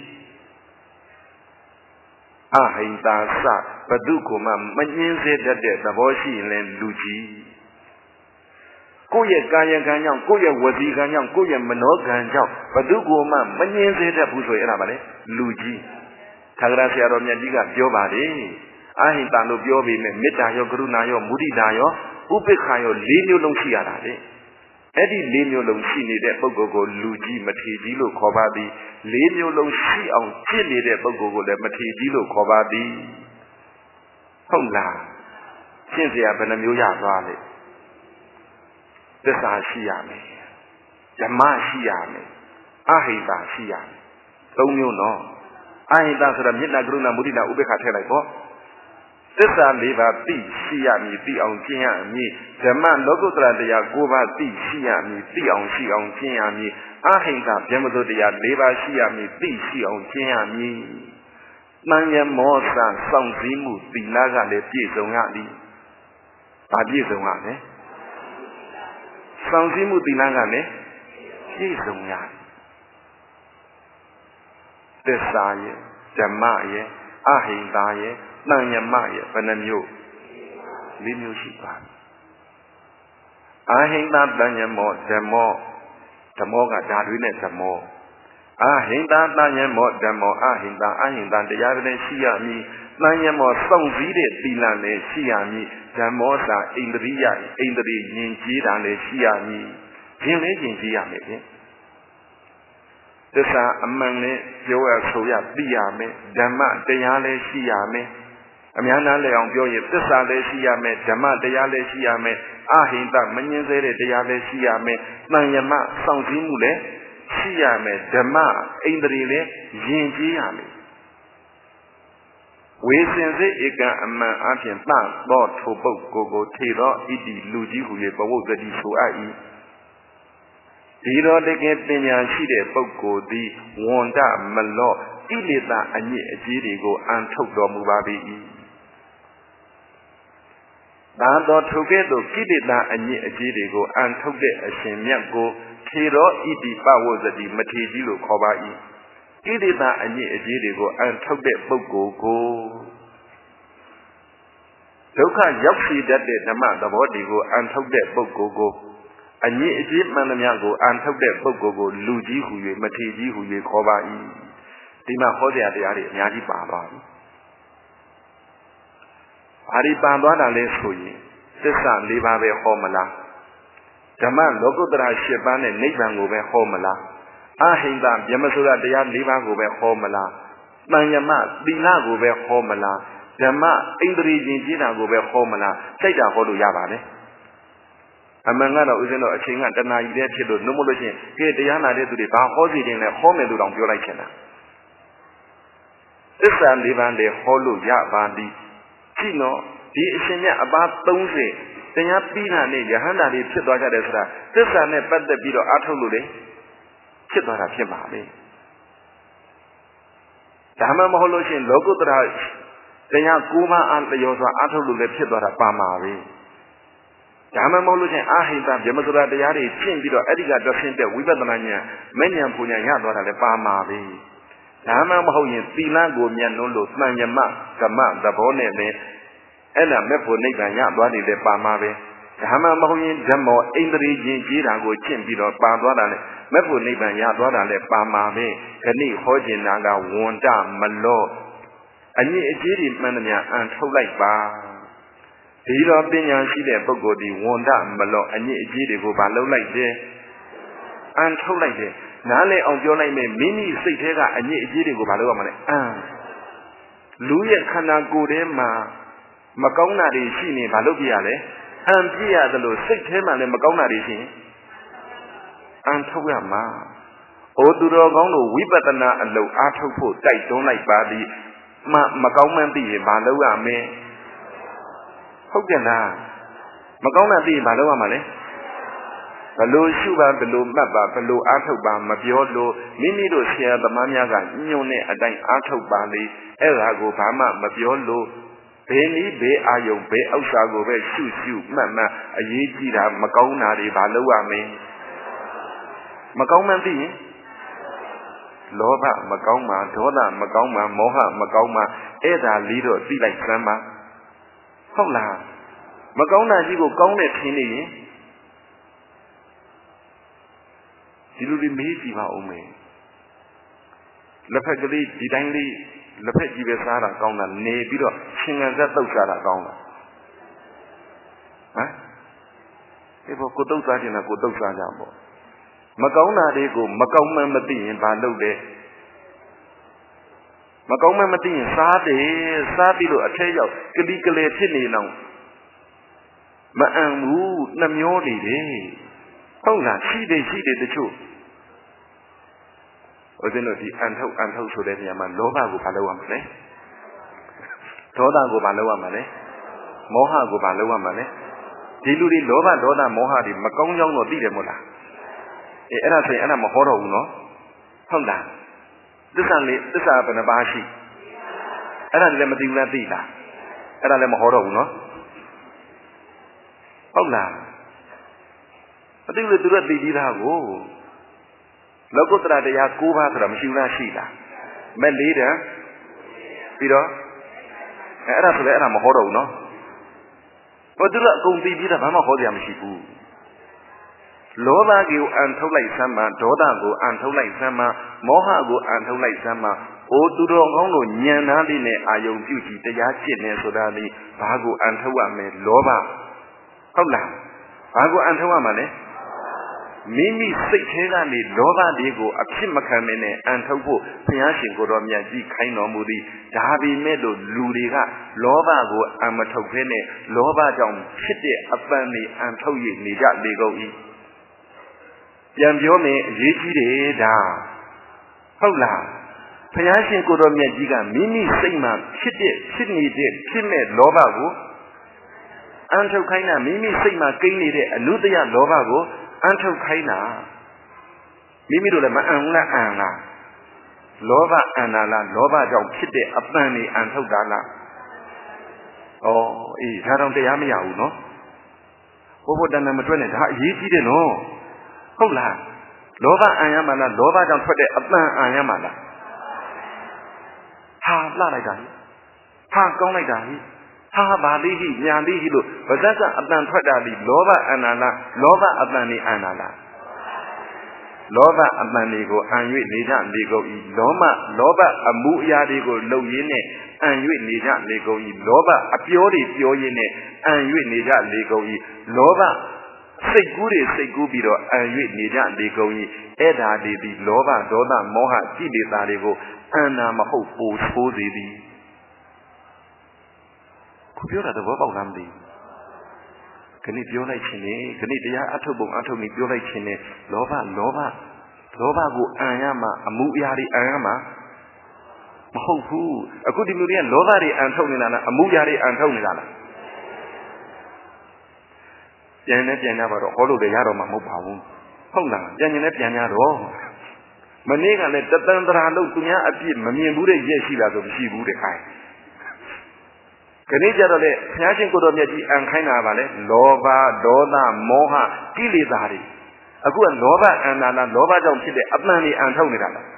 အဟိတာစဘဒုကိုမှမငင်းစေတတ်တဲ့သဘောရှိရင်လည်းလူကြီးကိုယ့်ရဲ့ကာယကံကြောင့်ကိုယ့်ရဲ့ဝစီကံကြောင့်ကိုယ့်ရဲ့မနောကံကြောင့်ဘသူကိုမှမငင်းစေတတ်ဘူးဆိုရင်အဲ့ဒါပါလေလူကြီးထာဂရဆရာတော်မြတ်ကြီးကပြောပါတယ်အဟိတလို့ပြောပြီးနဲ့မေတ္တာရောကရုဏာရောမုဒိတာရောဥပိ္ပခာရော၄မျိုးလုံးရှိရတာလေအဲ့ဒီ၄မျိုးလုံးရှိနေတဲ့ပုဂ္ဂိုလ်ကိုလူကြီးမထေကြီးလို့ခေါ်ပါသည်၄မျိုးလုံးရှိအောင်ဖြစ်နေတဲ့ပုဂ္ဂိုလ်ကိုလည်းမထေကြီးလို့ခေါ်ပါသည်ဟုတ်လားရှင်းစရာဘယ်နှမျိုးရသွားလဲသစ္စာရှိရမယ်ဓမ္မရှိရမယ်အဟိတရှိရမယ်သုံးမျိုးနော်အဟိတဆိုတာမေတ္တာကရုဏာမုဒိတာဥပေက္ခထည့်လိုက်ပေါ့သစ္စာ၄ပါးသိရှိရမည်သိအောင်ကျင့်ရမည်ဓမ္မလောကုတ္တရာတရား၉ပါးသိရှိရမည်သိအောင်ရှိအောင်ကျင့်ရမည်အဟိတဗျမသုတရား၄ပါးရှိရမည်သိရှိအောင်ကျင့်ရမည်တန်ရမောစစောင့်စည်းမှုသီလကလည်းပြည့်စုံရသည်ဘာပြည့်စုံရလဲဆောင်စည်းမှုသီလကလည်းပြည့်စုံရတယ်သစ္စာရဲ့ဓမ္မရဲ့အဟိတရဲ့တန်ယမရဲ့ဘယ်နှမျိုး၄မျိုးရှိပါတယ်အဟိတတန်ယမောဓမ္မောဓမ္မောကဓာတွေနဲ့ဓမ္မောအဟိတတန်ယမောဓမ္မောအဟိတအဟိတတရားတွေရှိရမည်တန်ယမောစောင့်စည်းတဲ့သီလနဲ့ရှိရမည်ဓမ္မောစာဣန္ဒြိယဣန္ဒြိယဉ်ကျေးတာလည်းရှိရမည်ယဉ်လေးယဉ်ကျေးရမယ်ဖြင့်သစ္စာအမှန်နဲ့ပြောရဆိုရသိရမယ်ဓမ္မတရားလည်းရှိရမယ်အများနာလည်းအောင်ပြောရင်သစ္စာလည်းရှိရမယ်ဓမ္မတရားလည်းရှိရမယ်အဟိန္ဒမငြင်းဆဲတဲ့တရားလည်းရှိရမယ်တန်ယမစောင့်စည်းမှုလည်းရှိရမယ်ဓမ္မအိန္ဒြေလည်းယဉ်ကျေးရမယ်ဝေစင်စေဧကံအမှန်အပြင်တန်သောထိုပုဂ္ဂိုလ်ကိုထေသောဣတိလူကြီးဟူ၍ပဝုဇ္ဇတိဆိုအပ်၏ဒီတော့တကယ်ပညာရှိတဲ့ပုဂ္ဂိုလ်သည်ဝန္တမလော့ကိလေသာအညစ်အကြေးတွေကိုအန်ထုတ်တော်မူပါ၏ဒါတော့ထိုကဲ့သို့ကိလေသာအညစ်အကြေးတွေကိုအန်ထုတ်တဲ့အရှင်မြတ်ကိုထေသောဣတိပဝုဇ္ဇတိမထေကြီးလို့ခေါ်ပါ၏ကိလေသာအညစ်အကြေးတွေကိုအန်ထုတ်တဲ့ပုဂ္ဂိုလ်ကိုဒုက္ခရောက်ရှိတတ်တဲ့ဓမ္မသဘောတွေကိုအန်ထုတ်တဲ့ပုဂ္ဂိုလ်ကိုအညစ်အကြေးမှန်သမျှကိုအန်ထုတ်တဲ့ပုဂ္ဂိုလ်ကိုလူကြီးဟူ၍မထေကြီးဟူ၍ခေါ်ပါ၏ဒီမှာဟောတရားတရားတွေအများကြီးပါသွားပြီဘာဒီပန်သွားတာလဲဆိုရင်သစ္စာ၄ပါးပဲဟောမလားဓမ္မလောကုတ္တရာ၈ပါးနဲ့နိဗ္ဗာန်ကိုပဲဟောမလားအဟိန္ဒဗျမဆိုတာတရား၄ပါးကိုပဲဟောမလားတန်ယမသီလကိုပဲဟောမလားဓမ္မအိန္ဒြေရင်ကြီးတာကိုပဲဟောမလားစိတ်တာဟောလို့ရပါတယ်အမှန်ကတော့ဦးဇင်းတို့အချိန်ကတဏှာကြီးတဲ့ဖြစ်လို့နှုတ်မလို့ရှိရင်ကဲတရားနာတဲ့သူတွေဘာဟောစီခြင်းလဲဟောမယ်လို့တောင်ပြောလိုက်ချင်တာသစ္စာ၄ပါးလည်းဟောလို့ရပါသည်ကြည့်နော်ဒီအရှင်မြတ်အပါသုံးဆယ်တရားပြီးတာနဲ့ယဟန္တာတွေဖြစ်သွားကြတယ်ဆိုတာသစ္စာနဲ့ပတ်သက်ပြီးတော့အားထုတ်လို့လေဖြစ်သွားတာဖြစ်ပါလေဒါမှမဟုတ်လို့ရှိရင်လောကုတ္တရာတရားကိုးပါးအားလျော်စွာအားထုတ်လို့လည်းဖြစ်သွားတာပါမှာပဲဒါမှမဟုတ်လို့ရှိရင်အာဟိတဗျမစရာတရားတွေကျင့်ပြီးတော့အဲ့ဒီကတဆင့်တဲ့ဝိပဿနာဉာဏ်မဉဏ်ပူဉဏ်ရသွားတာလည်းပါမှာပဲဒါမှမဟုတ်ရင်သီလကိုမြတ်လို့လို့သံယမကမ္မသဘောနဲ့ပဲအဲ့ဒါမဲ့ဖို့နိဗ္ဗာန်ရသွားတယ်လည်းပါမှာပဲဒါမှမဟုတ်ရင်ဓမ္မောအိန္ဒြေရင်ကြီးတာကိုကျင့်ပြီးတော့ပါသွားတာလည်းမဲ့ဖို့နိဗ္ဗာန်ရသွားတာလည်းပါမှာပဲခဏိဟောကျင်တာကဝန္တမလောအညစ်အကြေးတွေမှန်သမျှအန်ထုတ်လိုက်ပါဒီတော့ပညာရှိတဲ့ပုဂ္ဂိုလ်ဒီဝန္တမလောအညစ်အကြေးတွေကိုဘာလုပ်လိုက်တယ်အန်ထုတ်လိုက်တယ်နားလည်အောင်ပြောလိုက်မယ်မိမိစိတ်ထဲကအညစ်အကြေးတွေကိုဘာလုပ်ရမလဲအန်လူရဲ့ခန္ဓာကိုယ်ထဲမှာမကောင်းတာတွေရှိနေဘာလုပ်ပြရလဲအန်ပြရသလိုစိတ်ထဲမှာလည်းမကောင်းတာတွေရှိရင်အန်ထုတ်ရမှာအိုသူတော်ကောင်းတို့ဝိပဿနာအလုပ်အားထုတ်ဖို့တိုက်တွန်းလိုက်ပါသည်မမကောင်းမှန်းသိရင်ဘာလုပ်ရမလဲဟုတ်ကြလားမကောင်းတာသိရင်ဘာလုပ်ရမှာလဲဘလို့ရှုပါဘလို့မှတ်ပါဘလို့အားထုတ်ပါမပြောလို့မိမိတို့ဆရာသမားများကညွှန်တဲ့အတိုင်းအားထုတ်ပါလေအဲ့ဒါကိုဘာမှမပြောလို့ဘေးနည်းဘေးအာယုံဘေးဥစ္စာကိုပဲရှုရှုမှတ်မှတ်အရေးကြီးတာမကောင်းတာတွေဘာလုပ်ရမလဲမကောင်းမှန်းသိရင်လောဘမကောင်းမှဒေါသမကောင်းမှမောဟမကောင်းမှအဲ့ဒါလေးတော့သိလိုက်စမ်းပါဟုတ်လားမကောင်းတာကြီးကိုကောင်းတဲ့ထင်နေရင်ဒီလိုတွေမေးကြည့်ပါဦးမယ်လက်ဖက်ကလေးဒီတိုင်းလေးလက်ဖက်ကြီးပဲစားတာကောင်းတာနေပြီးတော့ရှင်ငံဆက်တုတ်စားတာကောင်းတာဟမ်ဒီဘောကိုတုတ်စားခြင်းနဲ့ကိုတုတ်စားကြပေါ့မကောင်းတာတွေကိုမကောင်းမှမသိရင်ဘာလုပ်လဲမကောင်းမှမသိရင်စားတယ်စားပြီးတော့အထက်ရောက်ကလိကလေဖြစ်နေတော့မအံဘူးနှမျောနေတယ်ဟုတ်လားရှိတယ်ရှိတယ်တချို့ဦးဇင်းတို့ဒီအန်ထုတ်အန်ထုတ်ဆိုတဲ့နေရာမှာလောဘကိုဘာလုပ်ရမလဲဒေါသကိုဘာလုပ်ရမလဲမောဟကိုဘာလုပ်ရမလဲဒီလူတွေလောဘဒေါသမောဟတွေမကောင်းကြောင်းတော့သိတယ်မို့လားအေးအဲ့ဒါဆိုရင်အဲ့ဒါမဟောတော့ဘူးနော်ဟုတ်လားသစ္စာလေးသစ္စာဘယ်နှပါးရှိအဲ့ဒါလည်းမသိဘူးလားသိလားအဲ့ဒါလည်းမဟောတော့ဘူးနော်ဟုတ်လားမသိဘူးသူတို့သိပြီးသားကိုလောကုတ္တရာတရား၉ပါးဆိုတာမရှိဘူးလားရှိလားမဲ့လေးတန်းပြီးတော့အဲ့ဒါဆိုလည်းအဲ့ဒါမဟောတော့ဘူးနော်ဟောသူတို့အကုန်သိပြီးသားဘာမှဟောစရာမရှိဘူးလောဘကိုအန်ထုတ်လိုက်စမ်းပါဒေါသကိုအန်ထုတ်လိုက်စမ်းပါမောဟကိုအန်ထုတ်လိုက်စမ်းပါအိုသူတော်ကောင်းတို့ဉာဏ်သားလေးနဲ့အာယုံပြုကြည့်တရားကျင့်နေဆိုတာဒီဘာကိုအန်ထုတ်ရမလဲလောဘဟုတ်လားဘာကိုအန်ထုတ်ရမှာလဲမိမိစိတ်ထဲကနေလောဘတွေကိုအဖြစ်မခံမနဲ့အန်ထုတ်ဖို့ဘုရားရှင်ကိုယ်တော်မြတ်ကြီးခိုင်းတော်မူသည်ဒါပေမဲ့လို့လူတွေကလောဘကိုအမထုတ်ဖဲနဲ့လောဘကြောင့်ဖြစ်တဲ့အပန်းတွေအန်ထုတ်ရနေကြလေကုန်၏ပြန်ပြောမယ်အရေးကြီးတယ်ဒါဟုတ်လားဘုရားရှင်ကိုယ်တော်မြတ်ကြီးကမိမိစိတ်မှာဖြစ်တဲ့ဖြစ်နေတဲ့ဖြစ်မဲ့လောဘကိုအန်ထုတ်ခိုင်းတာမိမိစိတ်မှာကိန်းနေတဲ့အနုတ္တယလောဘကိုအန်ထုတ်ခိုင်းတာမိမိတို့လည်းမအံဘူးလားအံလားလောဘအံတာလားလောဘကြောင့်ဖြစ်တဲ့အပန်းတွေအန်ထုတ်တာလားဩအေးဒါတော့တရားမရဘူးနော်ဘုဘတဏ္ဍမတွက်နဲ့ဒါအရေးကြီးတယ်နော်ဟုတ်လားလောဘအံရမှာလားလောဘကြောင့်ထွက်တဲ့အပန်းအံရမှာလားဟာလှလိုက်တာဟာကောင်းလိုက်တာဟာဗာလေးကြီးညာလေးကြီးလို့ဗဇက်ကအတန်ထွက်တာဒီလောဘအန္တလားလောဘအတန်နေအန္တလားလောဘအတန်တွေကိုအံ့၍နေကြနေကုန်၏လောမလောဘအမှုအရာတွေကိုလှုပ်ရင်းနဲ့အံ့၍နေကြနေကုန်၏လောဘအပြောတွေပြောရင်းနဲ့အံ့၍နေကြနေကုန်၏လောဘစိတ်ကူးတွေစိတ်ကူးပြီးတော့အံ့၍နေကြနေကုန်၏အဲ့ဒါတွေဒီလောဘဒေါသမောဟကိလေသာတွေကိုအန္တာမဟုတ်ပို့ထိုးစေသည်ခုပြောတာသဘောပေါက်လားမသိဘူးခဏပြောလိုက်ခြင်းနဲ့ခဏတရားအထုတ်ပုံအထုတ်နေပြောလိုက်ခြင်းနဲ့လောဘလောဘလောဘကိုအံရမှာအမှုအရာတွေအံရမှာမဟုတ်ဘူးအခုဒီလူတွေကလောဘတွေအံထုတ်နေတာလားအမှုအရာတွေအံထုတ်နေတာလားပြန်နေပြန်ကြပါတော့ဟောလို့လည်းရတော့မှာမဟုတ်ပါဘူးဟုတ်လားပြန်နေလည်းပြန်ကြတော့မနေ့ကလည်းတသံတရာလို့သူများအပြစ်မမြင်ဘူးတဲ့ရက်ရှိလားဆိုမရှိဘူးတဲ့ခိုင်းခဏကြတော့လေဘုရားရှင်ကိုယ်တော်မြတ်ကြီးအံခိုင်းတာပါလေလောဘဒေါသမောဟကိလေသာတွေအခုကလောဘအန္တာလားလောဘကြောင့်ဖြစ်တဲ့အပန်းတွေအံထုတ်နေတာလား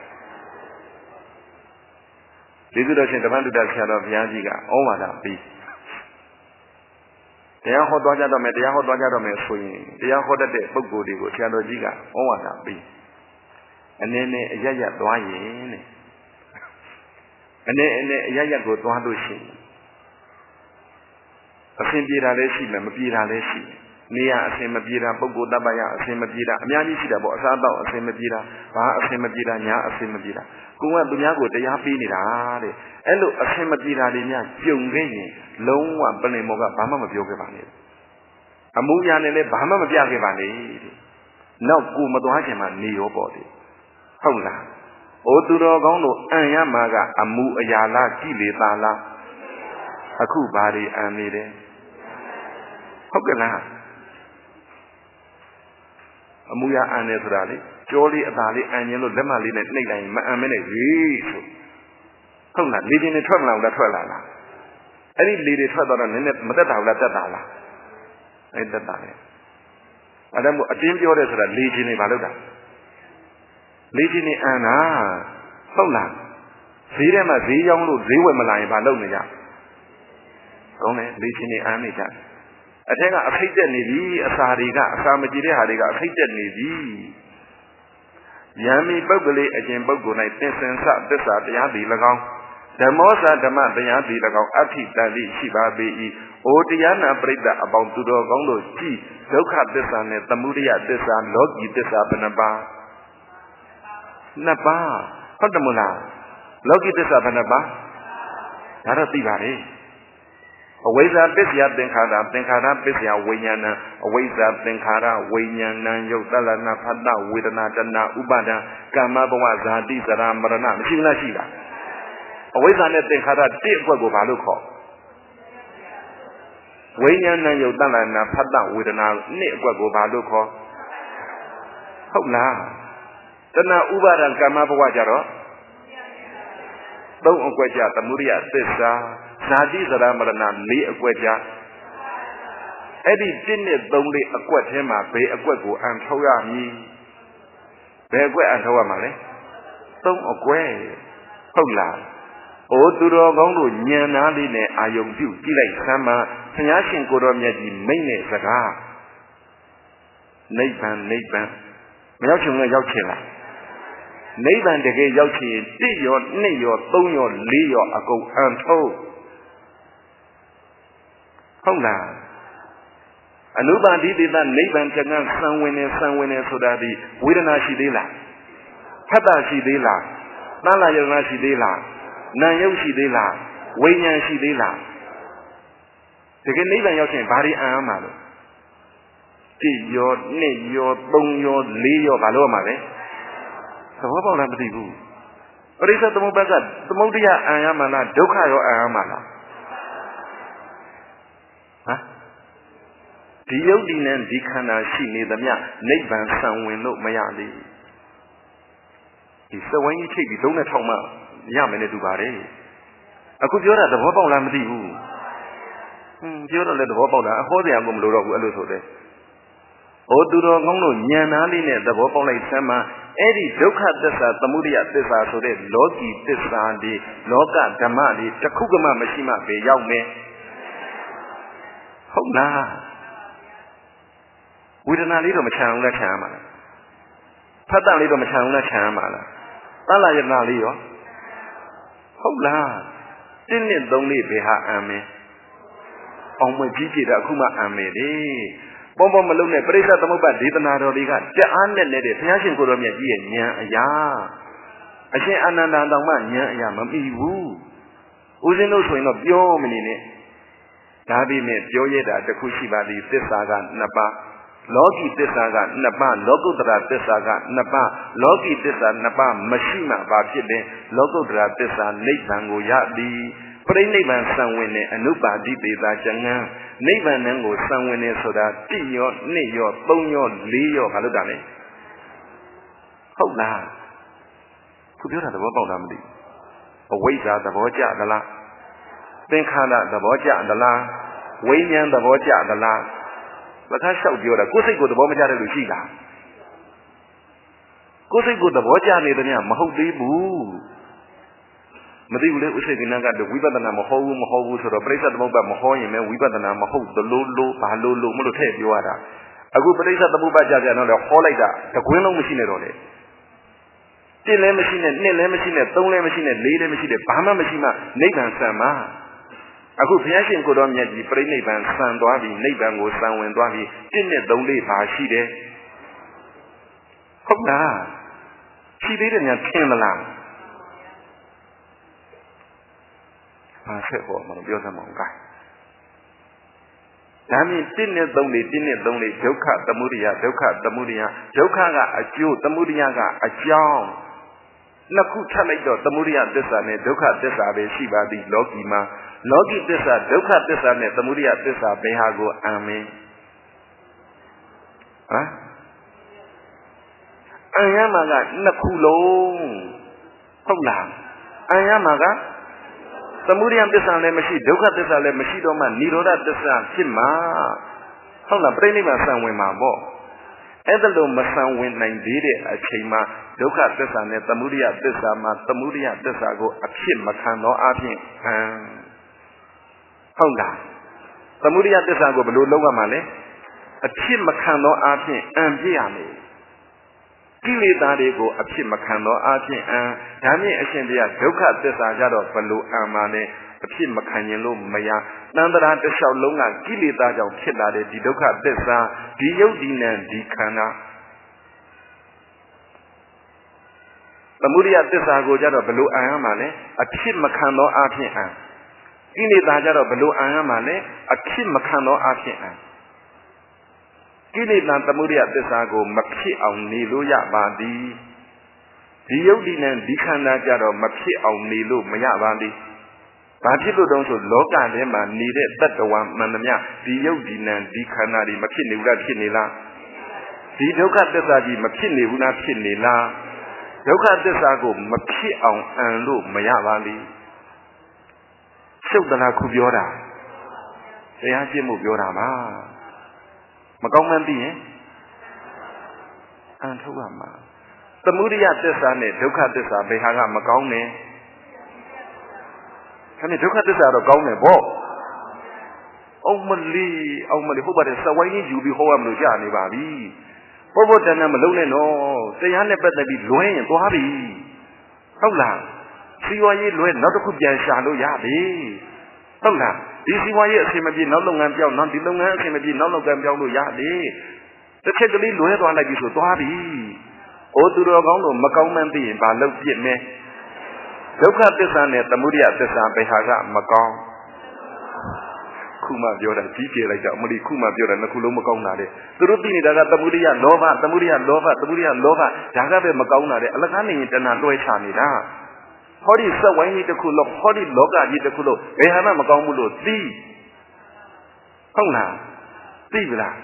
ဒီလိုတော့ရှင်တပည့်တုဒ္ဒဆရာတော်ဘုရားကြီးကဩဝါဒပေးတရားဟောသွားကြတော့မယ်တရားဟောသွားကြတော့မယ်ဆိုရင်တရားဟောတတ်တဲ့ပုဂ္ဂိုလ်တွေကိုဆရာတော်ကြီးကဩဝါဒပေးအနေနဲ့အရရသွားရင်တဲ့အနေနဲ့အရရကိုသွားလို့ရှိရင်အဆင်ပြေတာလည်းရှိမယ်မပြေတာလည်းရှိတယ်နေရအဆင်မပြေတာပုဂ္ဂိုလ်တပ္ပယအဆင်မပြေတာအများကြီးရှိတာပေါ့အစားတော့အဆင်မပြေတာဘာအဆင်မပြေတာညာအဆင်မပြေတာကိုကသူများကိုတရားပေးနေတာတဲ့အဲ့လိုအဆင်မပြေတာတွေများကြုံခဲ့ရင်လုံးဝပလင်မောကဘာမှမပြောခဲ့ပါနဲ့အမှုညာနဲ့လည်းဘာမှမပြခဲ့ပါနဲ့တဲ့နောက်ကိုမသွားခင်မှာနေရောပေါ့တဲ့ဟုတ်လားဩသူတော်ကောင်းတို့အံ့ရမှာကအမှုအရာလားကြည်လေသာလားအခုဘာတွေအံ့နေတယ်ဟုတ်ကဲ့လားအမှုရအံ့နေဆိုတာလေကြောလေးအသာလေးအံ့ရင်လို့လက်မလေးနဲ့နှိပ်လိုက်ရင်မအံ့မဲနဲ့ရေးဆိုဟုတ်လားလေချင်းတွေထွက်မလာဘူးလားထွက်လာလားအဲ့ဒီလေတွေထွက်တော့နည်းနည်းမသက်တာဘူးလားသက်တာလားအဲ့သက်တာလေအဲ့ဒါမို့အတင်းပြောတယ်ဆိုတာလေချင်းတွေမလုပ်တာလေချင်းတွေအံ့တာဟုတ်လားဈေးထဲမှာဈေးရောင်းလို့ဈေးဝယ်မလာရင်ဘာလုပ်နေကြကောင်းတယ်လေချင်းတွေအံ့နေကြအထက်ကအဖိတ်တက်နေပြီအစာတွေကအစာမကြည့်တဲ့ဟာတွေကအဖိတ်တက်နေပြီယံမီပုဂ္ဂလိအကျင့်ပုဂ္ဂိုလ်၌သင်္စင်္စသစ္စာတရားသည်၎င်းဓမ္မောစာဓမ္မတရားသည်၎င်းအဋ္ဌိတန်တိရှိပါပေ၏အိုတရားနာပရိသတ်အပေါင်းသူတော်ကောင်းတို့ကြည်ဒုက္ခသစ္စာနဲ့သမုဒယသစ္စာလောကီသစ္စာဘယ်နှပါးနှစ်ပါးဟုတ်တယ်မလားလောကီသစ္စာဘယ်နှပါးဒါတော့သိပါလေအဝိဇ္ဇာပစ္စယသင်္ခါရသင်္ခါရပစ္စယဝိညာဏအဝိဇ္ဇာသင်္ခါရဝိညာဏယုတ်တလနာဖတ်တဝေဒနာတဏဥပါဒံကာမဘဝဇာတိစရမရဏမရှိလားရှိလားအဝိဇ္ဇာနဲ့သင်္ခါရတိအကွက်ကိုဘာလို့ခေါ်ဝိညာဏယုတ်တလနာဖတ်တဝေဒနာနှစ်အကွက်ကိုဘာလို့ခေါ်ဟုတ်လားတဏဥပါဒံကာမဘဝကြတော့သုံးအကွက်ကြသမုဒိယသစ္စာဇာတိစရမရဏလေးအကွက်ကြအဲ့ဒီတစ်နဲ့သုံးလေးအကွက်ထဲမှာဘယ်အကွက်ကိုအံထုတ်ရမည်ဘယ်အကွက်အံထုတ်ရမှာလဲသုံးအကွက်ဟုတ်လားအိုသူတော်ကောင်းတို့ဉာဏ်သားလေးနဲ့အာယုံပြုကြည့်လိုက်ဆမ်းမှာဘုရားရှင်ကိုယ်တော်မြတ်ကြီးမိန့်တဲ့စကားနိဗ္ဗာန်နိဗ္ဗာန်မရောက်ချင်လည်းရောက်ချင်လားနိဗ္ဗာန်တကယ်ရောက်ချင်တစ်ရောနှစ်ရောသုံးရောလေးရောအကုန်အံထုတ်ဟုတ်လားအနုပါတိတေသနိဗ္ဗာန်ကျမ်းဆံဝင်နေဆံဝင်နေဆိုတာဒီဝေဒနာရှိသေးလားဖတ်တာရှိသေးလားသံဃာယရဏရှိသေးလားနာယုတ်ရှိသေးလားဝိညာဉ်ရှိသေးလားတကယ်နိဗ္ဗာန်ရောက်ရင်ဘာတွေအံ့ရမှာလဲတိရောနှစ်ရောသုံးရောလေးရောဘာလို့ရမှာလဲသဘောပေါက်လားမသိဘူးပရိစ္ဆေသမုပ္ပါဒ်ကသမုဒ္ဒယအံ့ရမှာလားဒုက္ခရောအံ့ရမှာလားဟမ်ဒီယုတ်ဒီနဲ့ဒီခန္ဓာရှိနေသမျှနိဗ္ဗာန်ဆံဝင်လို့မရသေးဒီစဝိုင်းကြီးထိပ်ပြီးသုံးနဲ့ထောက်မှရမယ်နဲ့တူပါတယ်အခုပြောတာသဘောပေါက်လားမသိဘူးဟွန်းပြောတော့လည်းသဘောပေါက်တာအဟောစရာကိုမလိုတော့ဘူးအဲ့လိုဆိုတဲ့ဟောသူတော်ကောင်းတို့ဉာဏ်သားလေးနဲ့သဘောပေါက်လိုက်စမ်းမှအဲ့ဒီဒုက္ခသစ္စာသမုဒယသစ္စာဆိုတဲ့လောကီသစ္စာဒီလောကဓမ္မဒီတစ်ခုကမှမရှိမှပဲရောက်မယ်ဟုတ်လားဝေဒနာလေးတော့မချမ်းအောင်လားချမ်းရမှာလားဖတ်တာလေးတော့မချမ်းအောင်လားချမ်းရမှာလားသံဃာယတနာလေးရောဟုတ်လားတင်းနဲ့သုံးလေးဘယ်ဟာအံမင်းအောင်မကြီးကြည့်တာအခုမှအံမယ်လေပေါပေါမလုံးနဲ့ပရိစ္ဆေသမုပ္ပါဒေသနာတော်တွေကကြက်အားနဲ့နေတဲ့ဘုရားရှင်ကိုယ်တော်မြတ်ကြီးရဲ့ဉာဏ်အရာအရှင်အာနန္ဒာတောင်မှဉာဏ်အရာမပြီးဘူးဦးဇင်းတို့ဆိုရင်တော့ပြောမနေနဲ့ဒါပေမဲ့ပြောရတာတစ်ခုရှိပါသည်သစ္စာကနှစ်ပါးလောကီသစ္စာကနှစ်ပါးလောကုတ္တရာသစ္စာကနှစ်ပါးလောကီသစ္စာနှစ်ပါးမရှိမှဘာဖြစ်လဲလောကုတ္တရာသစ္စာနိဗ္ဗာန်ကိုရသည်ပရိနိဗ္ဗာန်ဆံဝင်တဲ့အနုပါတိပေသာကျငန်းနိဗ္ဗာန်နဲ့ကိုဆံဝင်နေဆိုတာတိရောနှစ်ရောသုံးရောလေးရောဘာလို့တာလဲဟုတ်လားခုပြောတာသဘောပေါက်လားမသိဘူးအဝိဇ္ဇာသဘောကျသလားသင်္ခါရသဘောကျသလားဝိညာဉ်သဘောကျသလားဘယ်ခါလျှောက်ပြောတာကိုယ်စိတ်ကိုသဘောမကျတဲ့လူရှိလားကိုယ်စိတ်ကိုသဘောကျနေတယ်မဟုတ်သေးဘူးမသိဘူးလေဥစ္စေကိနကဝိပဿနာမဟုတ်ဘူးမဟုတ်ဘူးဆိုတော့ပရိစ္ဆေသမုပ္ပါမဟောရင်လည်းဝိပဿနာမဟုတ်သလိုလိုဘာလို့လို့မလို့ထည့်ပြောရတာအခုပရိစ္ဆေသမုပ္ပါကြကြတော့လေဟောလိုက်တာတကွင်းလုံးမရှိနဲ့တော့လေတစ်လည်းမရှိနဲ့နှစ်လည်းမရှိနဲ့သုံးလည်းမရှိနဲ့လေးလည်းမရှိနဲ့ဘာမှမရှိမှနိဗ္ဗာန်ဆံမှာအခုဘုရားရှင်ကိုယ်တော်မြတ်ကြီးပြိဋိဘံဆံသွားပြီနိဗ္ဗာန်ကိုဆံဝင်သွားပြီတစ်နဲ့သုံးလေးပါရှိတယ်ဟုတ်လားရှိသေးတယ်များထင်မလားဘာဆက်ဟောမလို့ပြောစမ်းမအောင်ကဲဒါမြင်တစ်နဲ့သုံးလေးတစ်နဲ့သုံးလေးဒုက္ခသမုဒယဒုက္ခသမုဒယဒုက္ခကအကျိုးသမုဒယကအကြောင်းနှစ်ခုထပ်လိုက်တော့သမုဒယသစ္စာနဲ့ဒုက္ခသစ္စာပဲရှိပါသည်လောကီမှာလောကီသစ္စာဒုက္ခသစ္စာနဲ့သမုဒယသစ္စာဘယ်ဟာကိုအံမင်းဟမ်အံရမှာကနှစ်ခုလုံးဟုတ်လားအံရမှာကသမုဒယသစ္စာလည်းမရှိဒုက္ခသစ္စာလည်းမရှိတော့မှនិရောဓသစ္စာဖြစ်မှာဟုတ်လားပြိဋိဘံဆံဝင်မှာပေါ့အဲ့ဒါလို့မဆံဝင်နိုင်သေးတဲ့အချိန်မှာဒုက္ခသစ္စာနဲ့သမုဒယသစ္စာမှာသမုဒယသစ္စာကိုအဖြစ်မခံသောအဖြစ်ဟမ်ဟုတ်လားသမုဒယသစ္စာကိုဘယ်လိုလုပ်ရမှာလဲအဖြစ်မခံသောအဖြစ်အံပြည့်ရမယ်ကိလေသာတွေကိုအဖြစ်မခံသောအဖြစ်အံဒါမြင့်အရှင်ဘုရားဒုက္ခသစ္စာကြတော့ဘယ်လိုအံမှာလဲအဖြစ်မခံရင်လို့မရတန်တရာတစ်လျှောက်လုံးကကိလေသာကြောင့်ဖြစ်လာတဲ့ဒီဒုက္ခသစ္စာဒီယုတ်ဒီနံဒီခန္ဓာသမုဒယသစ္စာကိုကြတော့ဘယ်လိုအံရမှာလဲအဖြစ်မခံသောအဖြစ်အံကိလေသာကြတော့ဘယ်လိုအံရမှာလဲအဖြစ်မခံသောအဖြစ်အံကိလေသာသမုဒယသစ္စာကိုမဖြစ်အောင်နေလို့ရပါသည်ဒီယုတ်ဒီနံဒီခန္ဓာကြတော့မဖြစ်အောင်နေလို့မရပါသည်ဘာဖြစ်လို့တုံးဆိုလောကထဲမှာနေတဲ့တတ္တဝါမှန်သမျှဒီယုတ်ဒီနံဒီခန္ဓာတွေမဖြစ်နေဘူးလားဖြစ်နေလားဒီဒုက္ခသစ္စာကြီးမဖြစ်နေဘူးလားဖြစ်နေလားဒုက္ခသစ္စာကိုမဖြစ်အောင်အံလို့မရပါလိရှုပ်တလားခုပြောတာတရားကျင့်မှုပြောတာပါမကောင်းမှန်းသိရင်အံထုတ်ရမှာသမုဒယသစ္စာနဲ့ဒုက္ခသစ္စာဘယ်ဟာကမကောင်းလဲဒါနဲ့ဒုက္ခသစ္စာတော့ကောင်းတယ်ပေါ့အောင်မလီအောင်မလီဟုတ်ပါတယ်စဝိုင်းကြီးယူပြီးဟောရမလို့ကြာနေပါပြီဘောဘောတန်တန်မလုံးနဲ့နော်တရားနဲ့ပတ်သက်ပြီးလွဲရင်သွားပြီဟုတ်လားစီဝါရေးလွဲနောက်တစ်ခုပြန်ရှာလို့ရပြီဟုတ်လားဒီစီဝါရဲ့အစီအမပြေနောက်လုပ်ငန်းပြောင်းနောက်ဒီလုပ်ငန်းအစီအမပြေနောက်လုပ်ငန်းပြောင်းလို့ရတယ်တစ်ချက်ကလေးလွဲသွားလိုက်ပြီဆိုသွားပြီအိုသူတော်ကောင်းတို့မကောင်းမှန်းသိရင်ဘာလုပ်ပြစ်မဲဒုက္ခသစ္စာနဲ့သမုဒယသစ္စာဘယ်ဟာကမကောင်းခုမှပြောတာကြီးပြေလိုက်တာအမလီခုမှပြောတာနှစ်ခုလုံးမကောင်းတာတဲ့သူတို့သိနေတာကသမုဒယလောဘသမုဒယလောဘသမုဒယလောဘဒါကပဲမကောင်းတာတဲ့အလကားနေရင်တဏှာလွှဲချနေတာဟောဒီစက်ဝိုင်းကြီးတစ်ခုလို့ဟောဒီလောကကြီးတစ်ခုလို့ဘယ်ဟာမှမကောင်းဘူးလို့သိဟုတ်လားသိပြီလား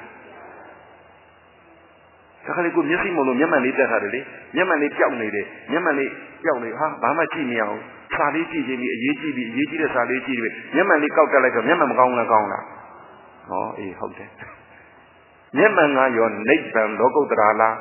ဒါခါလေးကိုမျက်စိမလို့မျက်မှန်လေးတက်ထားတယ်လေမျက်မှန်လေးပြောက်နေတယ်မျက်မှန်လေးပြောက်နေဟာဘာမှကြည့်မရအောင်စာလေးကြည့်ခြင်းပြီးအရေးကြီးပြီးအရေးကြီးတဲ့စာလေးကြည့်ပြီးမျက်မှန်လေးကောက်တက်လိုက်တော့မျက်မှန်မကောင်းလားကောင်းလားဟောအေးဟုတ်တယ်မျက်မှန်ကရောနိဗ္ဗာန်လောကုတ္တရာလား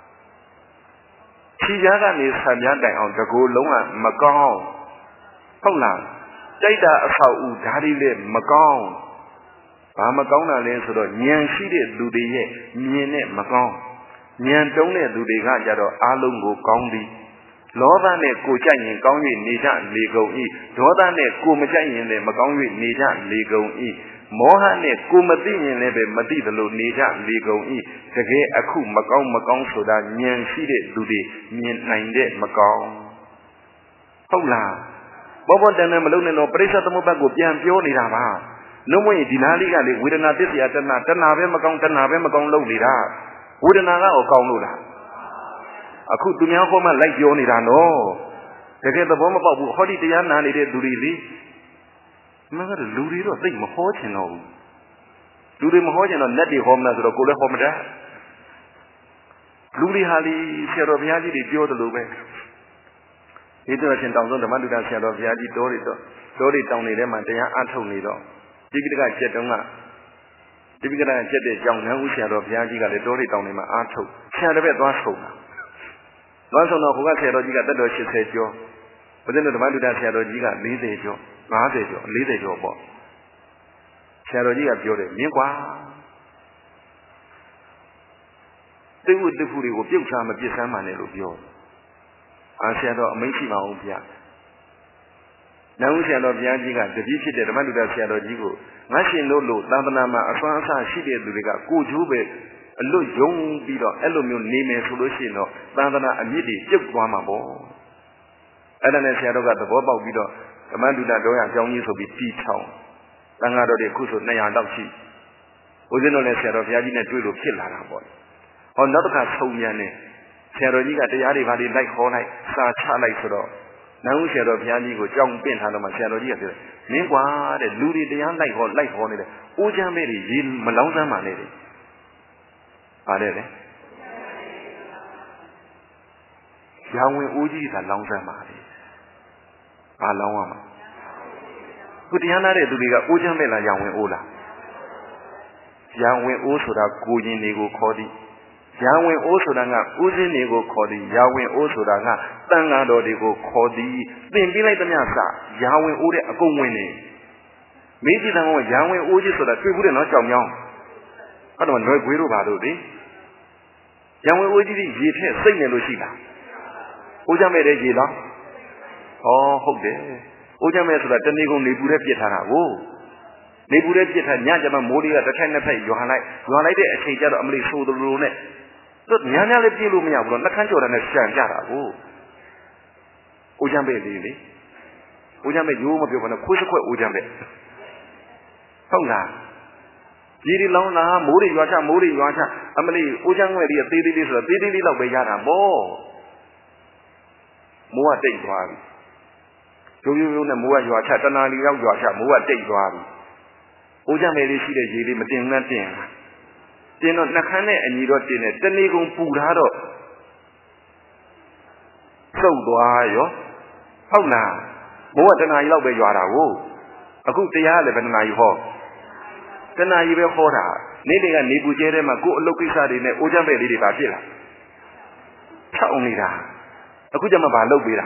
ခြေကြားကနေဆံပြားတိုင်အောင်တကူလုံးကမကောင်းဟုတ်လားတိုက်တာအဆောက်အဦဓာတ်လေးမကောင်းဘာမကောင်းတာလဲဆိုတော့ဉာဏ်ရှိတဲ့လူတွေရဲ့မြင်နဲ့မကောင်းဉာဏ်တုံးတဲ့သူတွေကကြတော့အလုံးကိုကောင်းသည်လောဘနဲ့ကိုကြိုက်ရင်ကောင်း၍နေကြလေကုန်၏ဒေါသနဲ့ကိုမကြိုက်ရင်လည်းမကောင်း၍နေကြလေကုန်၏မောဟနဲ့ကိုမသိရင်လည်းပဲမသိသလိုနေကြလေကုန်၏တကယ်အခုမကောင်းမကောင်းဆိုတာဉာဏ်ရှိတဲ့လူတွေမြင်နိုင်တဲ့မကောင်းဟုတ်လားဘောဘောတန်တန်မလုံးနဲ့တော့ပရိစ္ဆေသမုပ္ပါဒ်ကိုပြန်ပြောနေတာပါနှုတ်မရင်ဒီနာလေးကလေဝေဒနာသစ္စာတဏတဏပဲမကောင်းတဏပဲမကောင်းလုပ်နေတာဝေဒနာကတော့ကောင်းလို့လားအခုသူများဟောမှလိုက်ပြောနေတာနော်တကယ်သဘောမပေါက်ဘူးဟောဒီတရားနာနေတဲ့သူတွေလေမင်းကလူတွေတော့သိမဟောချင်တော့ဘူးလူတွေမဟောချင်တော့နတ်တွေဟောမလားဆိုတော့ကိုယ်လည်းဟောမတတ်လူတွေဟာလေဆရာတော်ဘုရားကြီးတွေပြောတယ်လို့ပဲဒီတော့ရှင်တောင်ဆုံးဓမ္မတုဒ္ဒဆရာတော်ဘုရားကြီးတော်တွေတော့တော်တွေတောင်နေထဲမှာတရားအထုတ်နေတော့ဒီကိတ္တကကျက်တုံးကဒီကိတ္တကကျက်တဲ့ကြောင့်နန်းဦးဆရာတော်ဘုရားကြီးကလည်းတော်တွေတောင်နေမှာအားထုတ်ဆရာတော်ပဲသွားဆုံးတာသွားဆုံးတော့ဟိုကဆရာတော်ကြီးကတက်တော်ရှစ်ဆယ်ကျော်ဘုရားဓမ္မတုဒ္ဒဆရာတော်ကြီးကလေးဆယ်ကျော်ငါးဆယ်ကျော်လေးဆယ်ကျော်ပေါ့ဆရာတော်ကြီးကပြောတယ်မြင်ကွာတိဝတ္တခုတွေကိုပြုတ်ချမပြစ်ဆမ်းမှလည်းလို့ပြောအာဆရာတော်အမိန့်ရှိပါအောင်ဗျာနန်းဦးဆရာတော်ဘုရားကြီးကတပည့်ဖြစ်တဲ့ဓမ္မတုဒ္ဒဆရာတော်ကြီးကိုငါရှင်တို့လို့သာသနာမှာအစွမ်းအစရှိတဲ့သူတွေကကိုကျိုးပဲအလွတ်ယုံပြီးတော့အဲ့လိုမျိုးနေမယ်ဆိုလို့ရှိရင်တော့သာသနာအမြင့်တွေပြုတ်သွားမှာပေါ့အဲ့ဒါနဲ့ဆရာတော်ကသဘောပေါက်ပြီးတော့ဓမ္မတုဒ္ဒတော်ရအကြောင်းကြီးဆိုပြီးတီထောင်တန်ဃာတော်တွေခုဆိုနှစ်ရာလောက်ရှိဦးဇင်းတို့လည်းဆရာတော်ဘုရားကြီးနဲ့တွေ့လို့ဖြစ်လာတာပေါ့ဟောနောက်တစ်ခါဆုံးပြန်နေဆရာတော်ကြီးကတရားတွေဘာတွေလိုက်ခေါ်လိုက်စာချလိုက်ဆိုတော့နန်းဦးဆရာတော်ဘုရားကြီးကိုကြောင်းပင့်ထားတော့မှဆရာတော်ကြီးကပြောတယ်မင်းကွာတဲ့လူတွေတရားလိုက်ခေါ်လိုက်ခေါ်နေတယ်အိုးချမ်းမဲတွေရေမလောင်းစမ်းပါနဲ့တဲ့ပါတယ်လေရောင်ဝင်အိုးကြီးကလောင်းစမ်းပါလေဘာလောင်းရမှာခုတရားနာတဲ့သူတွေကအိုးချမ်းမဲလားရောင်ဝင်အိုးလားရောင်ဝင်အိုးဆိုတာကိုရင်တွေကိုခေါ်သည်ရာဝင်အိုးဆိုတာကဥစဉ်တွေကိုခေါ်သည်ရာဝင်အိုးဆိုတာကတန်ဃာတော်တွေကိုခေါ်သည်သင်ပြလိုက်သမျှစရာဝင်အိုးတဲ့အကုန်ဝင်နေမေးကြည့်တယ်ကရာဝင်အိုးကြီးဆိုတာတွေ့ဘူးတဲ့နော်ကြောင်ကြောင်အဲ့တော့ຫນွယ်ခွေးတို့ပါတို့လေရာဝင်အိုးကြီးရေထက်စိတ်နေလို့ရှိလားအိုးကြမဲ့တဲ့ရေလားဩဟုတ်တယ်အိုးကြမဲ့ဆိုတာတဏီကုံနေပူတဲ့ပြစ်ထားတာကိုနေပူတဲ့ပြစ်ထားညကျမှမိုးလေးကတစ်ထိုက်နှစ်ထိုက်ရွာလိုက်ရွာလိုက်တဲ့အချိန်ကျတော့အမလေးဆိုးသလိုနဲ့တို့များများလည်းပြေးလို့မရဘူးတော့နှက်ခမ်းကြော်တာနဲ့ရှံကြတာကိုအိုးချမ်းပဲလေးလေအိုးချမ်းပဲရိုးမပြောဘဲနဲ့ခွေးစခွက်အိုးချမ်းပဲဟုတ်လားရေဒီလောင်းလာမိုးတွေရွာချမိုးတွေရွာချအမလေးအိုးချမ်းငွဲ့လေးသေးသေးလေးဆိုတော့သေးသေးလေးတော့ပဲရတာပေါ့မိုးကတိတ်သွားပြီရိုးရိုးရိုးနဲ့မိုးကရွာချတနာလီရောက်ရွာချမိုးကတိတ်သွားပြီအိုးချမ်းပဲလေးရှိတဲ့ရေလေးမတင်နဲ့တင်လားတင်တော့နှခမ်းနဲ့အညီတော့တင်တယ်တဏီကုံပူထားတော့စုပ်သွားရောဟုတ်လားမိုးကတနာကြီးလောက်ပဲရွာတာကိုအခုတရားလည်းဘယ်တနာကြီးဟောတနာကြီးပဲဟောတာနေ့တွေကနေပူကျဲထဲမှာကိုယ်အလုပ်ကိစ္စတွေနဲ့အိုးချမ်းပဲလေးတွေပါဖြစ်လာဖြောက်နေတာအခုကျမှဘာလုပ်ပေးတာ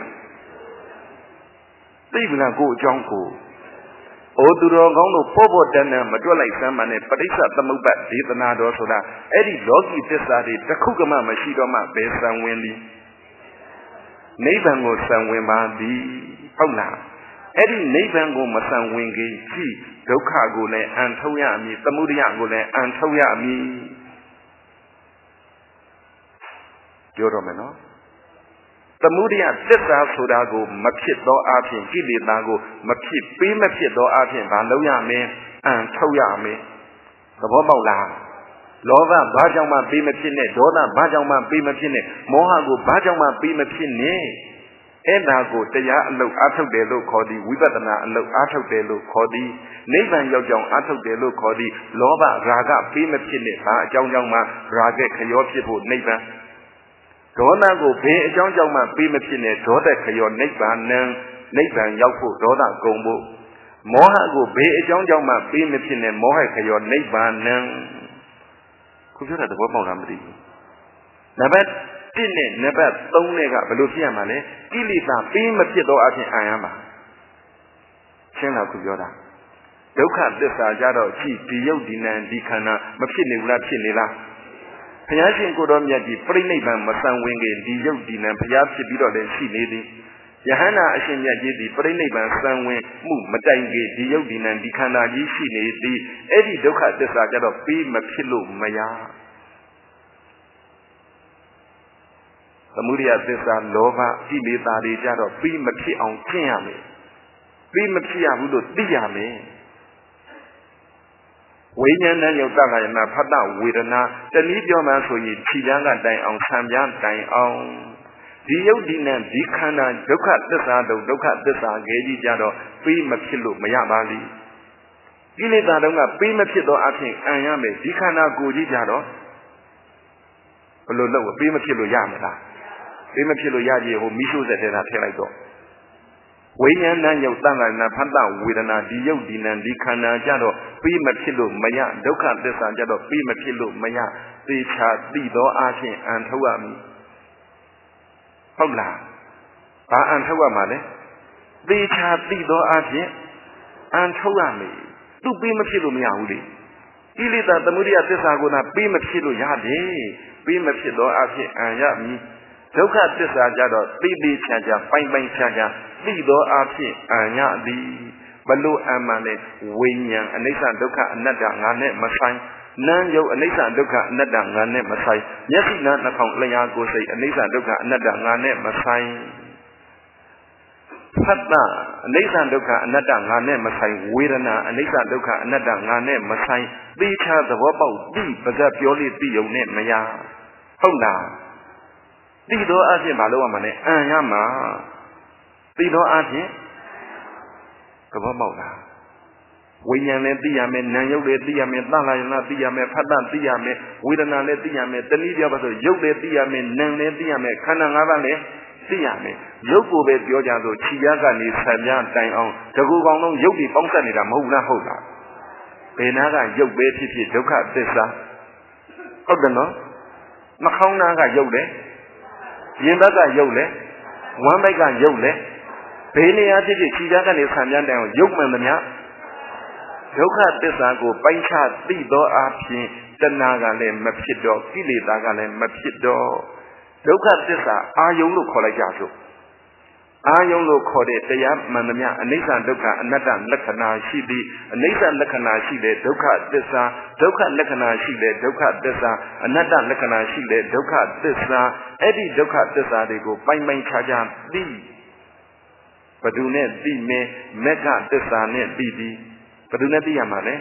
သိပြီလားကိုယ်အကြောင်းကိုအိုသူတော်ကောင်းတို့ပေါ်ပေါ်တန်းတန်းမတွက်လိုက်စမ်းမှနဲ့ပဋိစ္စသမုပ္ပါဒေသနာတော်ဆိုတာအဲ့ဒီလောကီသစ္စာတွေတစ်ခုကမှမရှိတော့မှဘယ်ဆံဝင်သည်နိဗ္ဗာန်ကိုဆံဝင်ပါသည်ဟုတ်လားအဲ့ဒီနိဗ္ဗာန်ကိုမဆံဝင်ခင်ကြည့်ဒုက္ခကိုလည်းအန်ထုတ်ရမည်သမုဒယကိုလည်းအန်ထုတ်ရမည်ပြောတော့မယ်နော်သမုဒယသစ္စာဆိုတာကိုမဖြစ်သောအဖြစ်ကိလေသာကိုမဖြစ်ပေးမဖြစ်သောအဖြစ်ဘာလုပ်ရမလဲအန်ထုတ်ရမယ်သဘောပေါက်လားလောဘဘာကြောင့်မှပေးမဖြစ်နဲ့ဒေါသဘာကြောင့်မှပေးမဖြစ်နဲ့မောဟကိုဘာကြောင့်မှပေးမဖြစ်နဲ့အဲ့ဒါကိုတရားအလုပ်အားထုတ်တယ်လို့ခေါ်သည်ဝိပဿနာအလုပ်အားထုတ်တယ်လို့ခေါ်သည်နိဗ္ဗာန်ရောက်ကြောင်းအားထုတ်တယ်လို့ခေါ်သည်လောဘရာဂပေးမဖြစ်နဲ့ဘာအကြောင်းကြောင့်မှရာဂခရောဖြစ်ဖို့နိဗ္ဗာန်ဒေါသကိုဘယ်အကြောင်းကြောင့်မှပေးမဖြစ်နဲ့ဒေါသခရောနိဗ္ဗာန်နိဗ္ဗာန်ရောက်ဖို့ဒေါသကုန်ဖို့မောဟကိုဘယ်အကြောင်းကြောင့်မှပေးမဖြစ်နဲ့မောဟခရောနိဗ္ဗာန်ခုပြောတာသဘောပေါက်လားမသိဘူးနံပါတ်တစ်နဲ့နံပါတ်သုံးနဲ့ကဘယ်လိုဖြစ်ရမှာလဲကိလေသာပေးမဖြစ်သောအဖြစ်အာရမှာရှင်းလားခုပြောတာဒုက္ခသစ္စာကြတော့ကြည့်ဒီယုတ်ဒီနံဒီခန္ဓာမဖြစ်နေဘူးလားဖြစ်နေလားဘုရားရှင်ကိုတော်မြတ်ကြီးပြိဋိဘံမဆံဝင်ခင်ဒီယုတ်ဒီနံဘုရားဖြစ်ပြီးတော့လည်းရှိနေသည်ယဟန္တာအရှင်မြတ်ကြီးဒီပြိဋိဘံဆံဝင်မှုမတိုင်ခင်ဒီယုတ်ဒီနံဒီခန္ဓာကြီးရှိနေသည်အဲ့ဒီဒုက္ခသစ္စာကြတော့ပေးမဖြစ်လို့မရသမုဒယသစ္စာလောဘကိလေသာတွေကြတော့ပြီးမဖြစ်အောင်ကျင့်ရမယ်ပြီးမဖြစ်ရဘူးလို့သိရမယ်ဝိညာဏယုတ်တခါယနာဖတ်တဝေဒနာတနည်းပြောမှဆိုရင်ခြေချမ်းကတိုင်အောင်ဆံပြားတိုင်အောင်ဒီယုတ်ဒီနဲ့ဒီခန္ဓာဒုက္ခသစ္စာတို့ဒုက္ခသစ္စာခဲကြီးကြတော့ပြီးမဖြစ်လို့မရပါလိကိလေသာတို့ကပြီးမဖြစ်သောအဖြစ်အံရမယ်ဒီခန္ဓာကိုယ်ကြီးကြတော့ဘယ်လိုလုပ်ပြီးမဖြစ်လို့ရမလားပေးမဖြစ်လို့ရကြီးဟိုမိရှုစက်တဲ့တာထည့်လိုက်တော့ဝိညာဏယုတ်တန်ခါနာဖတ်တဝေဒနာဒီယုတ်ဒီနံဒီခန္ဓာကြတော့ပေးမဖြစ်လို့မရဒုက္ခသစ္စာကြတော့ပေးမဖြစ်လို့မရသေချာသိသောအခြင်းအန်ထုတ်ရမည်ဟုတ်လားဘာအန်ထုတ်ရမှာလဲသေချာသိသောအခြင်းအန်ထုတ်ရမည်သူပေးမဖြစ်လို့မရဘူးလေကိလေသာသမုဒယသစ္စာကိုသာပေးမဖြစ်လို့ရတယ်ပေးမဖြစ်သောအခြင်းအန်ရမည်ဒုက္ခသစ္စာကြတော့သိသိချာချာပိုင်ပိုင်ချာချာသိသောအဖြစ်အံ့ရသည်ဘလို့အမှန်လဲဝိညာဉ်အနိစ္စဒုက္ခအနတ္တငါနဲ့မဆိုင်နာမ်ယုတ်အနိစ္စဒုက္ခအနတ္တငါနဲ့မဆိုင်မျက်စိနာနှာခေါင်းလျှာကိုယ်စိတ်အနိစ္စဒုက္ခအနတ္တငါနဲ့မဆိုင်ဖတ်တာအနိစ္စဒုက္ခအနတ္တငါနဲ့မဆိုင်ဝေဒနာအနိစ္စဒုက္ခအနတ္တငါနဲ့မဆိုင်သိချာသဘောပေါက်သိပါကပြောလေးသိုံနဲ့မရဟုတ်လားသိသောအဖြစ်မလုပ်ရမှာနဲ့အံရမှာသိသောအဖြစ်သဘောပေါက်လားဝိညာဉ်လည်းသိရမယ်နာမ်ယုတ်လည်းသိရမယ်သလာယနာသိရမယ်ဖတ်တသိရမယ်ဝေဒနာလည်းသိရမယ်တနည်းပြောပါဆိုရုပ်လည်းသိရမယ်နာမ်လည်းသိရမယ်ခန္ဓာ၅ပါးလည်းသိရမယ်ရုပ်ကိုပဲပြောကြဆိုခြေရကနေဆံပြတိုင်အောင်တကူကောင်လုံးရုပ်တွေပေါင်းစပ်နေတာမဟုတ်လားဟုတ်လားဘယ်နာကရုပ်ပဲဖြစ်ဖြစ်ဒုက္ခသစ္စာဟုတ်တယ်နော်နှာခေါင်းသားကရုပ်တယ်ရင်ဘက်ကရုပ်လေဝမ်းဘက်ကရုပ်လေဘေးနေရာဖြစ်ဖြစ်ခြေချကနေဆံပြတိုင်အောင်ရုပ်မှန်သမျှဒုက္ခသစ္စာကိုပိုင်းခြားသိသောအဖြစ်တဏှာကလည်းမဖြစ်တော့ကိလေသာကလည်းမဖြစ်တော့ဒုက္ခသစ္စာအာယုံလို့ခေါ်လိုက်ကြစို့အာယုံလို့ခေါ်တဲ့တရားမှန်သမျှအနိစ္စဒုက္ခအနတ္တလက္ခဏာရှိသည်အနိစ္စလက္ခဏာရှိတဲ့ဒုက္ခသစ္စာဒုက္ခလက္ခဏာရှိတဲ့ဒုက္ခသစ္စာအနတ္တလက္ခဏာရှိတဲ့ဒုက္ခသစ္စာအဲ့ဒီဒုက္ခသစ္စာတွေကိုပိုင်ပိုင်ခြားခြားသိဘယ်သူနဲ့သိမယ်မက္ခသစ္စာနဲ့သိသည်ဘယ်သူနဲ့သိရမှာလဲ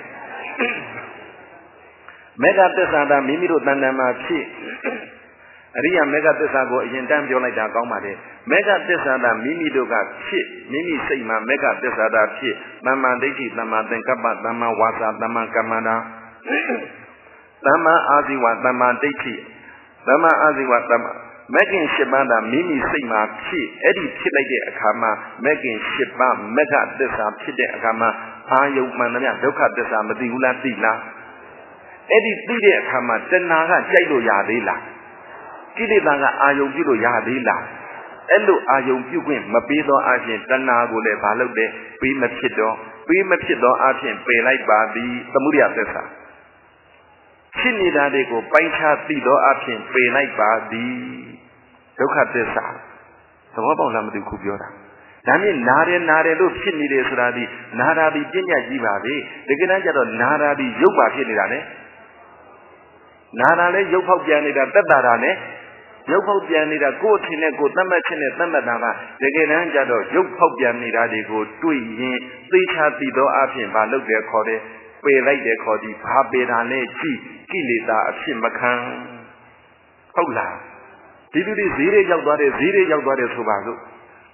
မက္ခသစ္စာကမိမိတို့တဏ္ဍာမှာဖြစ်အရိယာမေဃသစ္စာကိုအရင်တန်းပြောလိုက်တာကောင်းပါတယ်မေဃသစ္စာကမိမိတို့ကဖြစ်မိမိစိတ်မှာမေဃသစ္စာတာဖြစ်သမ္မာဒိဋ္ဌိသမ္မာသင်္ကပ္ပသမ္မာဝါစာသမ္မာကမ္မန္တာသမ္မာအာဇီဝသမ္မာဒိဋ္ဌိသမ္မာအာဇီဝသမ္မာမဂ်ကင်၈ပါးသာမိမိစိတ်မှာဖြစ်အဲ့ဒီဖြစ်လိုက်တဲ့အခါမှာမဂ်ကင်၈ပါးမေဃသစ္စာဖြစ်တဲ့အခါမှာအာယုမှန်သမျှဒုက္ခသစ္စာမသိဘူးလားသိလားအဲ့ဒီသိတဲ့အခါမှာတဏှာကကြိုက်လို့ရသေးလားကိလေသာကအာယုံပြုလို့ရသေးလားအဲ့လိုအာယုံပြုခွင့်မပေးသောအခြင်းတဏှာကိုလည်းဘာလုပ်တယ်ပေးမဖြစ်တော့ပေးမဖြစ်သောအခြင်းပယ်လိုက်ပါသည်သမုဒယသစ္စာဖြစ်နေတာတွေကိုပိုင်းခြားသိသောအခြင်းပယ်လိုက်ပါသည်ဒုက္ခသစ္စာသဘောပေါက်လားမသိခုပြောတာဒါမြင်နာတယ်နာတယ်လို့ဖြစ်နေတယ်ဆိုတာဒီနာတာဒီပညာကြီးပါပဲတကယ်တမ်းကျတော့နာတာဒီရုပ်ပါဖြစ်နေတာလေနာတာလဲရုပ်ဖောက်ပြန်နေတာတက်တာတာနဲ့ရုပ်ဖောက်ပြန်နေတာကိုယ်အထင်နဲ့ကိုယ်သတ်မှတ်ခြင်းနဲ့သတ်မှတ်တာပါတကယ်တမ်းကျတော့ရုပ်ဖောက်ပြန်နေတာတွေကိုတွေ့ရင်သိချသိသောအဖြစ်မလုပ်တယ်ခေါ်တယ်ပယ်လိုက်တယ်ခေါ်သည်ဘာပယ်တာလဲကြည့်ကိလေသာအဖြစ်မခံဟုတ်လားဒီလူတွေဈေးတွေရောက်သွားတယ်ဈေးတွေရောက်သွားတယ်ဆိုပါစို့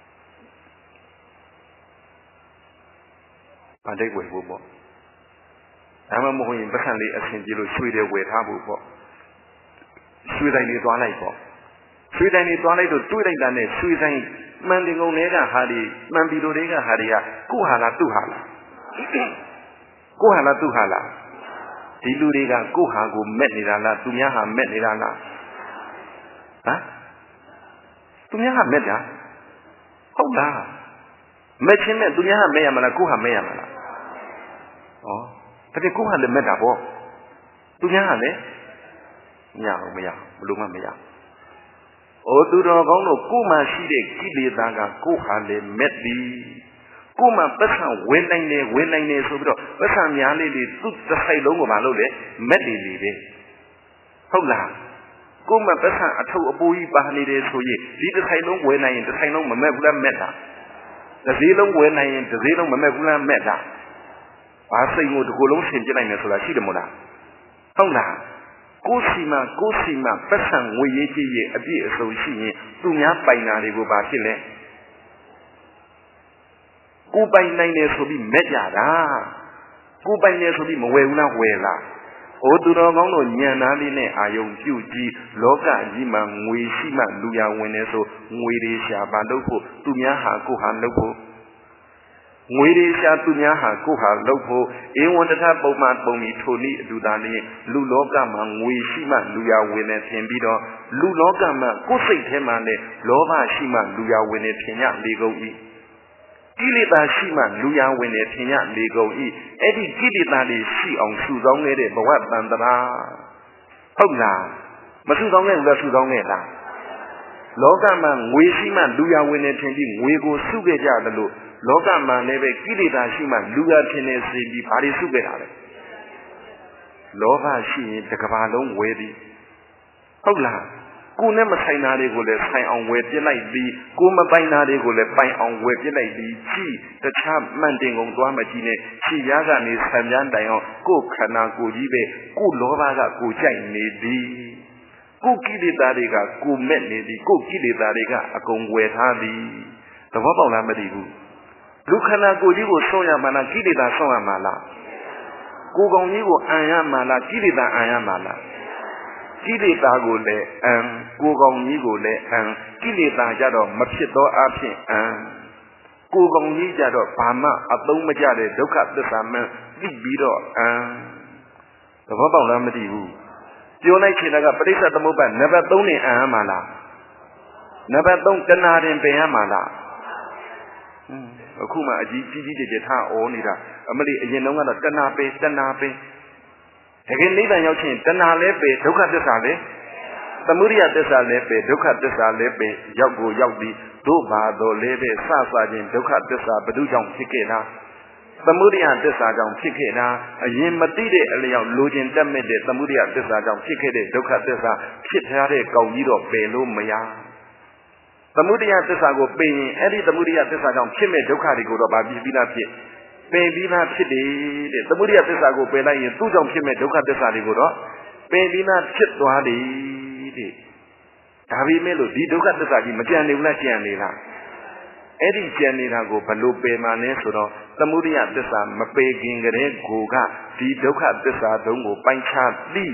ဗတိတ်ဝယ်ဖို့ပေါ့ဒါမှမဟုတ်ရင်ပက္ခလေးအဆင်ပြေလို့ရွှေတွေဝယ်ထားဖို့ပေါ့ရွှေတိုင်းတွေသွားလိုက်ပေါ့ရွှေတိုင်းတွေသွားလိုက်တော့တွေးလိုက်တာနဲ့ရွှေတိုင်းမှန်တင်ကုန်တွေကဟာဒီမှန်ပြီတို့တွေကဟာတွေကကိုဟာလားသူ့ဟာလားကိုဟာလားသူ့ဟာလားဒီလူတွေကကိုဟာကိုမက်နေတာလားသူများဟာမက်နေတာလားဟမ်သူများဟာမက်တာဟုတ်လားမက်ချင်းနဲ့သူများဟာမက်ရမလားကိုဟာမက်ရမလားဩဒါပေမဲ့ကိုဟာလည်းမက်တာပေါ့သူများဟာလည်းမရဘူးမရဘလို့မှမရဩသူတော်ကောင်းတို့ကိုမှရှိတဲ့ကိလေသာကကိုဟာလည်းမက်သည်ကိုမှပတ်ဆံဝင်နိုင်တယ်ဝင်နိုင်တယ်ဆိုပြီးတော့ပတ်ဆံများလေးတွေသူ့တစ်ဆိုင်လုံးကိုမလုပ်လေမက်တယ်လေပဲဟုတ်လားကိုမှပတ်ဆံအထုပ်အပိုးကြီးပါနေတယ်ဆိုရင်ဒီတစ်ဆိုင်လုံးဝင်နိုင်ရင်တစ်ဆိုင်လုံးမမက်ဘူးလားမက်တာတစ်စီးလုံးဝင်နိုင်ရင်တစ်စီးလုံးမမက်ဘူးလားမက်တာဘာစိတ်ကိုတစ်ခုလုံးဆင်ပြလိုက်မယ်ဆိုတာရှိတယ်မို့လားဟုတ်လားကိုယ်စီမကိုယ်စီမပတ်ဆံငွေရေးကြီးရဲ့အပြည့်အစုံရှိရင်သူများပိုင်နာတွေကိုဘာဖြစ်လဲကိုယ်ပိုင်နိုင်တယ်ဆိုပြီးမက်ကြတာကိုယ်ပိုင်တယ်ဆိုပြီးမဝယ်ဘူးလားဝယ်လားအိုသူတော်ကောင်းတို့ဉာဏ်သားလေးနဲ့အာယုံပြုကြည့်လောကကြီးမှာငွေရှိမှလူရဝင်နေဆိုငွေတွေရှာပါလို့ဖို့သူများဟာကိုဟာလုပ်ဖို့ငွေတွေရှာသူများဟာကိုဟာလုပ်ဖို့ဧဝံတထပုံမှန်ပုံပြီးထိုနည်းအတူသားလေးလူလောကမှာငွေရှိမှလူရဝင်နေထင်ပြီးတော့လူလောကမှာကိုယ်စိတ်ထဲမှာလည်းလောဘရှိမှလူရဝင်နေထင်ရလေကုန်၏ကိလေသာရှိမှလူရဝင်နေထင်ရလေကုန်၏အဲ့ဒီကိလေသာတွေရှိအောင်စုဆောင်းခဲ့တဲ့ဘဝတန်တရာဟုတ်လားမစုဆောင်းခဲ့ဘူးလားစုဆောင်းခဲ့လားလောကမှာငွေရှိမှလူရဝင်နေထင်ပြီးငွေကိုစုခဲ့ကြတယ်လို့လောကမှာလည်းပဲကိလေသာရှိမှလူရထင်နေစေပြီးဘာတွေစုခဲ့တာလဲလောဘရှိရင်တစ်ကမ္ဘာလုံးဝယ်သည်ဟုတ်လားကိုယ်နဲ့မဆိုင်တာတွေကိုလည်းဆိုင်အောင်ဝယ်ပြစ်လိုက်ပြီးကိုယ်မပိုင်တာတွေကိုလည်းပိုင်အောင်ဝယ်ပြစ်လိုက်ပြီးကြည့်တခြားမှန်တင်ကုန်သွားမကြည့်နဲ့ခြေရကနေဆံပြန်းတိုင်အောင်ကိုယ်ခန္ဓာကိုယ်ကြီးပဲကိုယ်လောဘကကိုယ်ကြိုက်နေသည်ကိုယ်ကိလေသာတွေကကိုယ်မဲ့နေသည်ကိုယ်ကိလေသာတွေကအကုန်ဝယ်ထားသည်သဘောပေါက်လားမသိဘူးလူခန္ဓာကိုယ်ကြီးကိုဆုံးရမှာလားကိလေသာဆုံးရမှာလားကိုယ်ကောင်ကြီးကိုအံရမှာလားကိလေသာအံရမှာလားကိလေသာကိုလည်းအံကိုယ်ကောင်ကြီးကိုလည်းအံကိလေသာကြတော့မဖြစ်သောအဖြစ်အံကိုယ်ကောင်ကြီးကြတော့ဘာမှအသုံးမကျတဲ့ဒုက္ခသစ္စာမှန်သိပြီးတော့အံသဘောပေါက်လားမသိဘူးပြောလိုက်ချင်တာကပဋိစ္စသမုပ္ပါနံပါတ်သုံးနဲ့အံရမှာလားနံပါတ်သုံးတဏှာတင်ပင်ရမှာလားအခုမှအကြီးကြီးကြီးကျယ်ကျယ်ထားအော်နေတာအမလီအရင်တုန်းကတော့တဏှာပဲတဏှာပဲတကယ်နိဗ္ဗာန်ရောက်ချင်းတဏှာလည်းပဲဒုက္ခသစ္စာလည်းသမုဒိယသစ္စာလည်းပဲဒုက္ခသစ္စာလည်းပဲရောက်ကိုရောက်ပြီးတို့ပါတော့လည်းပဲစစချင်းဒုက္ခသစ္စာဘယ်သူကြောင့်ဖြစ်ခဲ့တာသမုဒိယသစ္စာကြောင့်ဖြစ်ခဲ့တာအရင်မသိတဲ့အလျောက်လိုချင်တတ်မဲ့တဲ့သမုဒိယသစ္စာကြောင့်ဖြစ်ခဲ့တဲ့ဒုက္ခသစ္စာဖြစ်ထားတဲ့ကောင်ကြီးတော့ပယ်လို့မရသမုဒိယသစ္စာကိုပင်ရင်အဲ့ဒီသမုဒိယသစ္စာကြောင့်ဖြစ်မဲ့ဒုက္ခတွေကိုတော့ဗာပြီးပြီးသားဖြစ်ပင်ပြီးသားဖြစ်တယ်တဲ့သမုဒိယသစ္စာကိုပယ်လိုက်ရင်သူ့ကြောင့်ဖြစ်မဲ့ဒုက္ခသစ္စာတွေကိုတော့ပင်ပြီးသားဖြစ်သွားတယ်တဲ့ဒါပေမဲ့လို့ဒီဒုက္ခသစ္စာကြီးမကြံနေဘူးလားကြံနေလားအဲ့ဒီကြံနေတာကိုဘလို့ပယ်မှလဲဆိုတော့သမုဒိယသစ္စာမပယ်ခင်ကတည်းကိုကဒီဒုက္ခသစ္စာတုံးကိုပိုင်းခြားသိ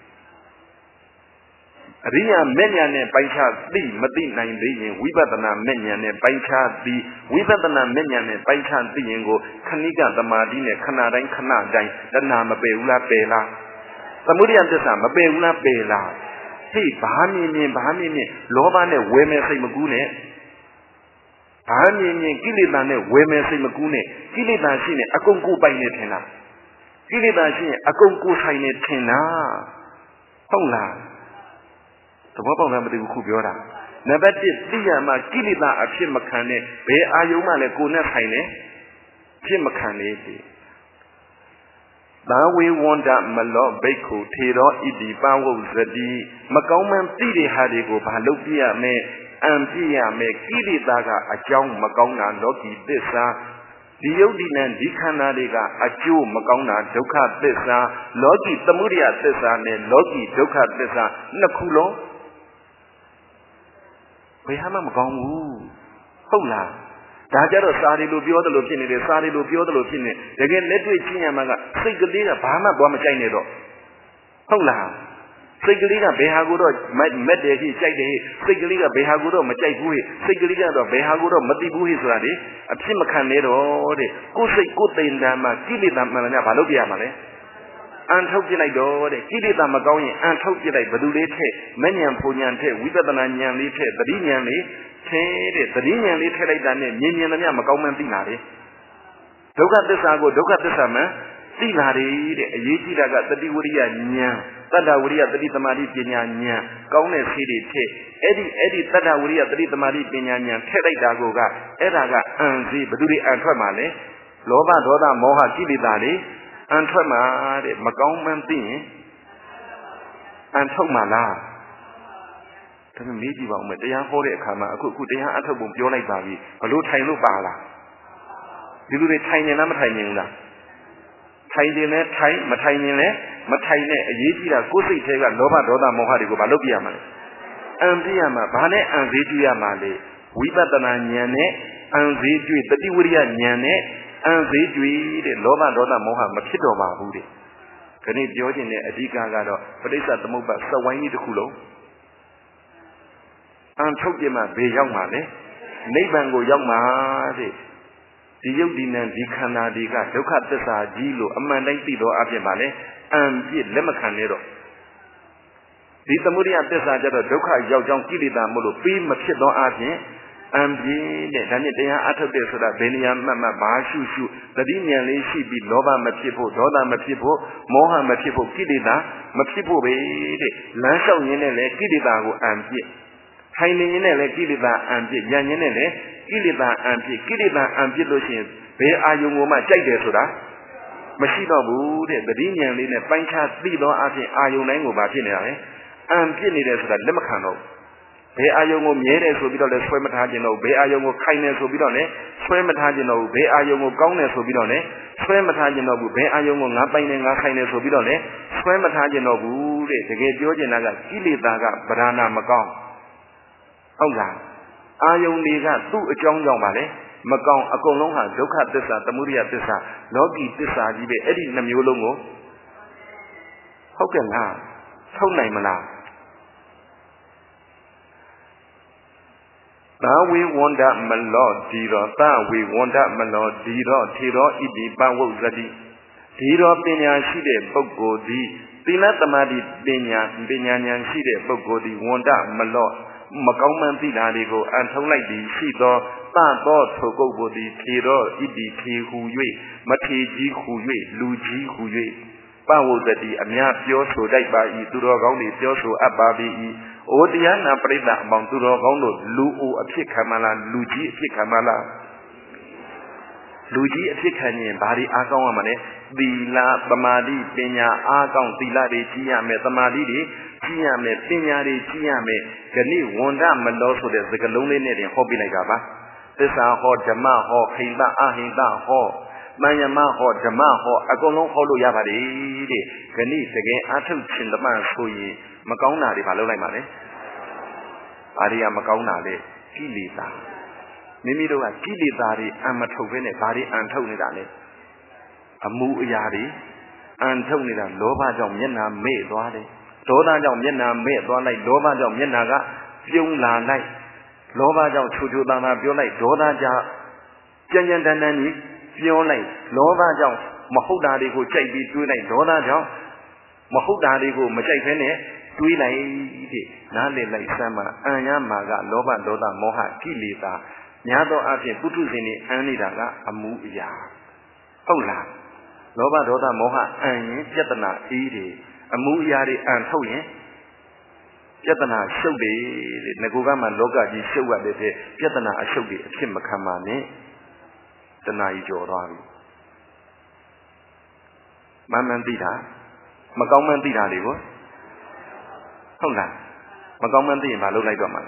အရိယာမေညာနဲ့ပိုင်းခြားသိမသိနိုင်သေးရင်ဝိပဿနာမေညာနဲ့ပိုင်းခြားသိဝိပဿနာမေညာနဲ့ပိုင်းခြားသိရင်ကိုခဏိကသမာဓိနဲ့ခဏတိုင်းခဏတိုင်းတဏှာမပယ်ဘူးလားပယ်လားသမုဒိယသစ္စာမပယ်ဘူးလားပယ်လားဟေ့ဘာမြင်မြင်ဘာမြင်မြင်လောဘနဲ့ဝယ်မဲ့စိတ်မကူးနဲ့ဘာမြင်မြင်ကိလေသာနဲ့ဝယ်မဲ့စိတ်မကူးနဲ့ကိလေသာရှိနေအကုန်ကိုပိုင်နေထင်လားကိလေသာရှိရင်အကုန်ကိုဆိုင်နေထင်လားဟုတ်လားသဘောပေါက်လားမသိဘူးခုပြောတာနံပါတ်တစ်သိရမှာကိလေသာအဖြစ်မခံနဲ့ဘယ်အာယုံမှလည်းကိုယ်နဲ့ဆိုင်နေဖြစ်မခံနေပြီသာဝေဝန္ဒမလောဘိက္ခုထေရောဣတိပဝုဇ္ဇတိမကောင်းမှန်သိတဲ့ဟာတွေကိုဘာလုပ်ပြရမလဲအံပြရမယ်ကိလေသာကအကြောင်းမကောင်းတာလောကီသစ္စာဒီယုတ်ဒီနံဒီခန္ဓာတွေကအကျိုးမကောင်းတာဒုက္ခသစ္စာလောကီသမုဒယသစ္စာနဲ့လောကီဒုက္ခသစ္စာနှစ်ခုလုံးဘယ်ဟာမှမကောင်းဘူးဟုတ်လားဒါကြတော့စာရီလိုပြောသလိုဖြစ်နေတယ်စာရီလိုပြောသလိုဖြစ်နေတကယ်လက်တွေ့ချင်းရမှာကစိတ်ကလေးကဘာမှသွားမကြိုက်နဲ့တော့ဟုတ်လားစိတ်ကလေးကဘယ်ဟာကိုတော့မက်တယ်ကြီးကြိုက်တယ်စိတ်ကလေးကဘယ်ဟာကိုတော့မကြိုက်ဘူးဟဲ့စိတ်ကလေးကတော့ဘယ်ဟာကိုတော့မသိဘူးဟဲ့ဆိုတာလေအဖြစ်မခံနဲ့တော့တဲ့ကိုယ်စိတ်ကိုယ်သိဉ္ဇာမှာကိလေသာမှန်တယ်ဘာလို့ပြရမှာလဲအန်ထုတ်ပြလိုက်တော့တဲ့ကိလေသာမကောင်းရင်အန်ထုတ်ပြလိုက်ဘယ်သူလေးထက်မဉဏ်ဖူဉဏ်ထက်ဝိပဿနာဉာဏ်လေးထက်သတိဉာဏ်လေးထက်တဲ့သတိဉာဏ်လေးထက်လိုက်တာနဲ့မြင်မြင်သမျှမကောင်းမှန်းသိလာတယ်ဒုက္ခသစ္စာကိုဒုက္ခသစ္စာမှန်သိလာတယ်တဲ့အရေးကြီးတာကတတိဝရိယဉာဏ်တတ္တဝရိယတတိသမารိပညာဉာဏ်ကောင်းတဲ့ဆေးတွေထက်အဲ့ဒီအဲ့ဒီတတ္တဝရိယတတိသမารိပညာဉာဏ်ထက်လိုက်တာကိုကအဲ့ဒါကအံစီဘယ်သူတွေအံထွက်မှာလဲလောဘဒေါသမောဟကိလေသာတွေအံထွက်မှာတဲ့မကောင်းမှန်းသိရင်အံထုတ်မှာလားဒါပေမဲ့မေးကြည့်ပါဦးမယ်တရားဟောတဲ့အခါမှာအခုအခုတရားအထုတ်ပုံပြောလိုက်ပါပြီဘလို့ထိုင်လို့ပါလားဒီလူတွေထိုင်နေလားမထိုင်နေဘူးလားထိုင်နေလဲထိုင်မထိုင်နေလဲမထိုင်နဲ့အရေးကြီးတာကိုယ်စိတ်ထဲကလောဘဒေါသမောဟတွေကိုဘာလုပ်ပြရမှာလဲအံပြရမှာဘာနဲ့အံသေးကျွရမှာလဲဝိပဿနာဉာဏ်နဲ့အံသေးကျွတတိဝရိယဉာဏ်နဲ့အံသေးကျွတဲ့လောဘဒေါသမောဟမဖြစ်တော့ပါဘူးတဲ့ခဏပြောခြင်းနဲ့အဓိကကတော့ပဋိစ္စသမုပ္ပါစဝိုင်းကြီးတစ်ခုလုံးအံထုတ်ပြမှဘေးရောက်မှာလေနိဗ္ဗာန်ကိုရောက်မှာတဲ့ဒီယုတ်ဒီနံဒီခန္ဓာတွေကဒုက္ခသစ္စာကြီးလို့အမှန်တိုင်းသိတော့အဖြစ်ပါလေအံပြစ်လက်မခံနဲ့တော့ဒီသမုဒယသစ္စာကြတော့ဒုက္ခရောက်ကြောင်းကိလေသာမို့လို့ပြီးမဖြစ်တော့အဖြစ်အံပြင်းတဲ့ဒါနဲ့တရားအထုတ်တဲ့ဆိုတာဘယ်နေရာမှမှဘာရှုရှုတတိဉာဏ်လေးရှိပြီးလောဘမဖြစ်ဖို့ဒေါသမဖြစ်ဖို့မောဟမဖြစ်ဖို့ကိလေသာမဖြစ်ဖို့ပဲတဲ့လမ်းလျှောက်ရင်းနဲ့လေကိလေသာကိုအံပြစ်ထိုင်နေရင်လည်းကိလေသာအံပြစ်ညံ့ရင်းနဲ့လည်းကိလေသာအံပြစ်ကိလေသာအံပြစ်လို့ရှိရင်ဘယ်အာယုံကိုမှကြိုက်တယ်ဆိုတာမရှိတော့ဘူးတဲ့တတိဉာဏ်လေးနဲ့ပိုင်းခြားသိသောအဖြစ်အာယုံတိုင်းကိုဘာဖြစ်နေတာလဲအံပြစ်နေတယ်ဆိုတာလက်မခံတော့ဘယ်အာယုံကိုမြဲတယ်ဆိုပြီးတော့လည်းဆွဲမထားခြင်းတော့ဘယ်အာယုံကိုခိုင်တယ်ဆိုပြီးတော့လည်းဆွဲမထားခြင်းတော့ဘယ်အာယုံကိုကောင်းတယ်ဆိုပြီးတော့လည်းဆွဲမထားခြင်းတော့ဘူးဘယ်အာယုံကိုငါပိုင်တယ်ငါခိုင်တယ်ဆိုပြီးတော့လည်းဆွဲမထားခြင်းတော့ဘူးတဲ့တကယ်ပြောချင်တာကကိလေသာကဗราဏမကောင်းဟုတ်လားအာယုန်တွေကသူ့အကြောင်းကြောင့်ပါလေမကောင်းအကုန်လုံးဟာဒုက္ခသစ္စာသမုဒယသစ္စာလောကီသစ္စာကြီးပဲအဲ့ဒီနှမျိုးလုံးကိုဟုတ်ကဲ့လားထုတ်နိုင်မလားသာဝေဝန္ဒမလောဒီရောသာဝေဝန္ဒမလောဒီရောထေရောဣတိပဝုဇ္ဇတိဒီရောပညာရှိတဲ့ပုဂ္ဂိုလ်သည်သီလသမာဓိပညာပညာဉာဏ်ရှိတဲ့ပုဂ္ဂိုလ်သည်ဝန္ဒမလောမကောင်းမှန်းသိတာတွေကိုအံထုံးလိုက်ပြီးရှိသောသသောထိုပုဂ္ဂိုလ်သည်ထေရောဣတိထေဟူ၍မထေကြီးဟူ၍လူကြီးဟူ၍ပဝုဇ္ဇတိအများပြောဆိုတတ်ပါ၏သူတော်ကောင်းတွေပြောဆိုအပ်ပါ၏အိုတရားနာပရိသတ်အပေါင်းသူတော်ကောင်းတို့လူအိုအဖြစ်ခံမလားလူကြီးအဖြစ်ခံမလားလူကြီးအဖြစ်ခံရင်ဘာတွေအားကောင်းရမလဲသီလသမာဓိပညာအားကောင်းသီလတွေကြီးရမယ်သမာဓိတွေကြီးရမယ်ပညာတွေကြီးရမယ်ဂဏိဝန္ဒမလောဆိုတဲ့စကားလုံးလေးနဲ့တင်ဟောပြလိုက်တာပါသစ္စာဟောဓမ္မဟောခိတအဟိတဟောမဉ္ဇမဟောဓမ္မဟောအကုန်လုံးဟောလို့ရပါတယ်တဲ့ဂဏိတကယ်အထုတ်ခြင်းဓမ္မဆိုရင်မကောင်းတာတွေမလုပ်လိုက်ပါနဲ့ဘာတွေကမကောင်းတာလဲကိလေသာမိမိတို့ကကိလေသာတွေအံမထုတ်ဘဲနဲ့ဘာတွေအံထုတ်နေတာလဲအမှုအရာတွေအံထုတ်နေတာလောဘကြောင့်မျက်နှာမဲ့သွားတယ်ဒေါသကြောင့်မျက်နှာမဲ့သွားလိုက်လောဘကြောင့်မျက်နှာကပြုံးလာလိုက်လောဘကြောင့်ချူချူတန်တာပြောလိုက်ဒေါသကြောင့်ကြမ်းကြမ်းတမ်းတမ်းကြီးပြောလိုက်လောဘကြောင့်မဟုတ်တာတွေကိုကြိုက်ပြီးတွေးလိုက်ဒေါသကြောင့်မဟုတ်တာတွေကိုမကြိုက်ဘဲနဲ့တွေးလိုက်တဲ့နားလည်လိုက်စမ်းမှာအံရမှာကလောဘဒေါသမောဟကိလေသာများသောအားဖြင့်ပုထုဇဉ်တွေအံနေတာကအမှုအရာဟုတ်လားလောဘဒေါသမောဟအံရင်ပြဿနာအေးတယ်အမှုအရာတွေအံထုတ်ရင်ပြဿနာရှုပ်တယ်တဲ့ငကူကမှလောကကြီးရှုပ်ရတဲ့ပြဿနာအရှုပ်တွေအဖြစ်မခံပါနဲ့တဏှာကြီးကြော်သွားပြီမမှန်သိတာမကောင်းမှန်းသိတာတွေကိုဟုတ်လားမကောင်းမှန်းသိရင်မလုပ်လိုက်တော့မှာ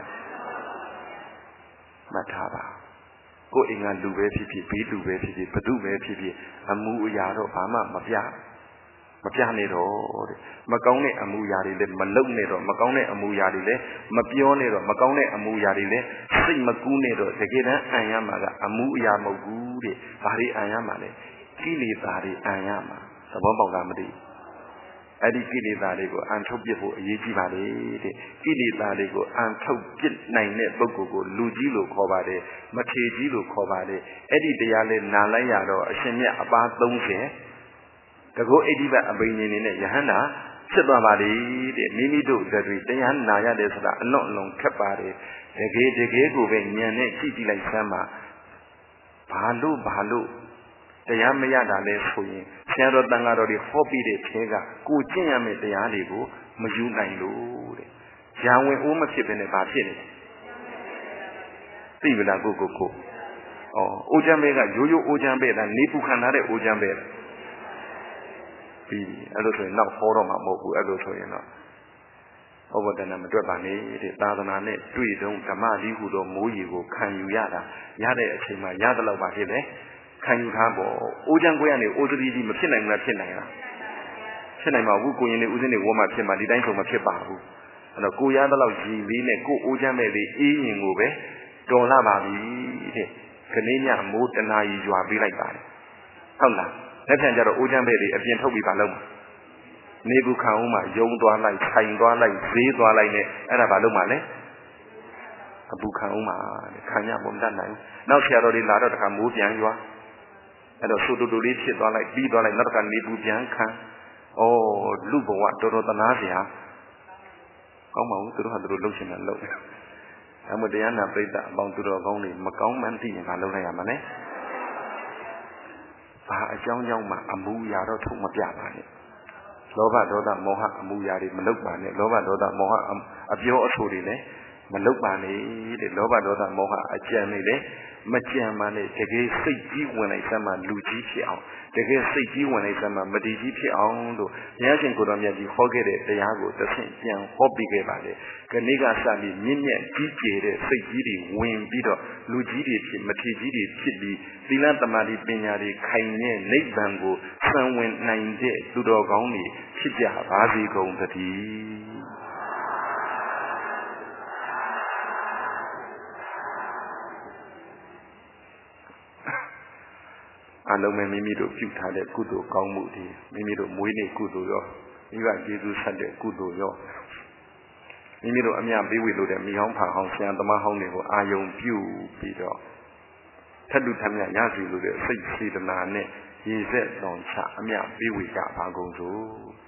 မှတ်ထားပါကိုယ်အိမ်ကလူပဲဖြစ်ဖြစ်ဘေးလူပဲဖြစ်ဖြစ်ဘသူပဲဖြစ်ဖြစ်အမှုအရာတော့ဘာမှမပြမပြနဲ့တော့တဲ့မကောင်းတဲ့အမှုအရာတွေလည်းမလုပ်နဲ့တော့မကောင်းတဲ့အမှုအရာတွေလည်းမပြောနဲ့တော့မကောင်းတဲ့အမှုအရာတွေလည်းစိတ်မကူးနဲ့တော့တကယ်တမ်းအံရမှာကအမှုအရာမဟုတ်ဘူးတဲ့ဘာတွေအံရမှာလဲကိလေသာတွေအံရမှာသဘောပေါက်လားမသိအဲ့ဒီကိလေသာတွေကိုအံထုတ်ပြဖို့အရေးကြီးပါလေတဲ့ကိလေသာတွေကိုအံထုတ်ပြနိုင်တဲ့ပုဂ္ဂိုလ်ကိုလူကြီးလို့ခေါ်ပါတယ်မထေကြီးလို့ခေါ်ပါတယ်အဲ့ဒီတရားလေးနာလိုက်ရတော့အရှင်မြတ်အပါသုံးဆယ်တကောအိဋ္ဌိပတ်အဘိညာဉ်နဲ့ယဟန္တာဖြစ်သွားပါလေတဲ့မိမိတို့တွေတရားနာရတယ်ဆိုတာအလွန်အလွန်ခက်ပါတယ်တကယ်တကယ်ကိုပဲဉာဏ်နဲ့ကြည့်ကြည့်လိုက်စမ်းပါဘာလို့ဘာလို့တရားမရတာလဲဆိုရင်ဆရာတော်တန်ဃာတော်တွေဟောပြီးတဲ့ထဲကကိုကျင့်ရမယ့်တရားတွေကိုမယူနိုင်လို့တဲ့။ညာဝင်အိုးမဖြစ်ဘဲနဲ့ဘာဖြစ်နေလဲ။သိပြီလားကိုကိုကို။အော်အိုးချမ်းပဲကရိုးရိုးအိုးချမ်းပဲလားနေပူခံထားတဲ့အိုးချမ်းပဲလား။ပြီးအဲ့လိုဆိုရင်တော့ဟောတော့မှာမဟုတ်ဘူးအဲ့လိုဆိုရင်တော့ဟောဘဒနာမတွက်ပါနဲ့တဲ့သာသနာနဲ့တွေ့တုံးဓမ္မလီဟုသောမိုးရီကိုခံယူရတာရတဲ့အချိန်မှာရတယ်လို့ပါဖြစ်တယ်။ခံယူထားပေါ့အိုးချမ်းကွဲကနေအိုးသတိကြီးမဖြစ်နိုင်ဘူးလားဖြစ်နိုင်လားဖြစ်နိုင်မှာဘူးကိုရင်လေးဦးစင်းတွေဝတ်မှဖြစ်မှာဒီတိုင်းဆိုမဖြစ်ပါဘူးအဲ့တော့ကိုရသလောက်ကြည်လေးနဲ့ကိုအိုးချမ်းမဲ့လေးအေးရင်ကိုပဲတော်လာပါပြီတဲ့ခဏညမိုးတနာကြီးရွာပေးလိုက်ပါတယ်ဟုတ်လားလက်ဖြန်ကျတော့အိုးချမ်းပဲလေးအပြင်ထုတ်ပြီးပါလို့နေဘူးခံအောင်မှယုံသွားလိုက်ထိုင်သွားလိုက်ဈေးသွားလိုက်နဲ့အဲ့ဒါဘာလို့မှလဲအပူခံအောင်မှခံရပုံတတ်နိုင်နောက်ဆရာတော်တွေလာတော့တခါမိုးပြန်ရွာအဲ့တော့ဆူတူတူလေးဖြစ်သွားလိုက်ပြီးသွားလိုက်နောက်တစ်ခါနေပူပြန်ခံဩလူဘဝတော်တော်တနာစရာကောင်းပါဘူးသူတို့ဟာသူတို့လှုပ်ရှင်တာလှုပ်တယ်အမတရားနာပြိဿအပေါင်းသူတော်ကောင်းတွေမကောင်းမှန်းသိရင်မလုပ်နိုင်ရမှာနဲ့ဘာအကြောင်းကြောင့်မှအမှုရာတော့ထုတ်မပြပါနဲ့လောဘဒေါသမောဟအမှုရာတွေမလုပ်ပါနဲ့လောဘဒေါသမောဟအပြောအဆိုတွေလည်းမလုပ်ပါနဲ့တဲ့လောဘဒေါသမောဟအကြံနေလေမကြံပါနဲ့တကယ်စိတ်ကြီးဝင်လိုက်စမ်းမှလူကြီးဖြစ်အောင်တကယ်စိတ်ကြီးဝင်လိုက်စမ်းမှမတည်ကြီးဖြစ်အောင်လို့ဘုရားရှင်ကိုယ်တော်မြတ်ကြီးဟောခဲ့တဲ့တရားကိုတစ်ဆင့်ပြန်ဟောပြီးခဲ့ပါလေခဏကစပြီးမြင့်မြတ်ကြီးကျယ်တဲ့စိတ်ကြီးတွေဝင်ပြီးတော့လူကြီးတွေဖြစ်မတည်ကြီးတွေဖြစ်ပြီးသီလသမာဓိပညာတွေခိုင်တဲ့နိဗ္ဗာန်ကိုစံဝင်နိုင်တဲ့သူတော်ကောင်းတွေဖြစ်ကြပါစေကုန်သတည်းအလုံးမဲ့မိမိတို့ပြုထားတဲ့ကုသိုလ်ကောင်းမှုတွေမိမိတို့မွေးနေ့ကုသိုလ်ရောမိဘကျေးဇူးဆက်တဲ့ကုသိုလ်ရောမိမိတို့အမြပေးဝေလို့တဲ့မိဟောင်းဖာဟောင်းဆရာသမားဟောင်းတွေကိုအာယုံပြုပြီးတော့ထက်တူထမြရစီလို့တဲ့စိတ်စေတနာနဲ့ရည်စက်တော်ချအမြပေးဝေကြပါကုန်စို့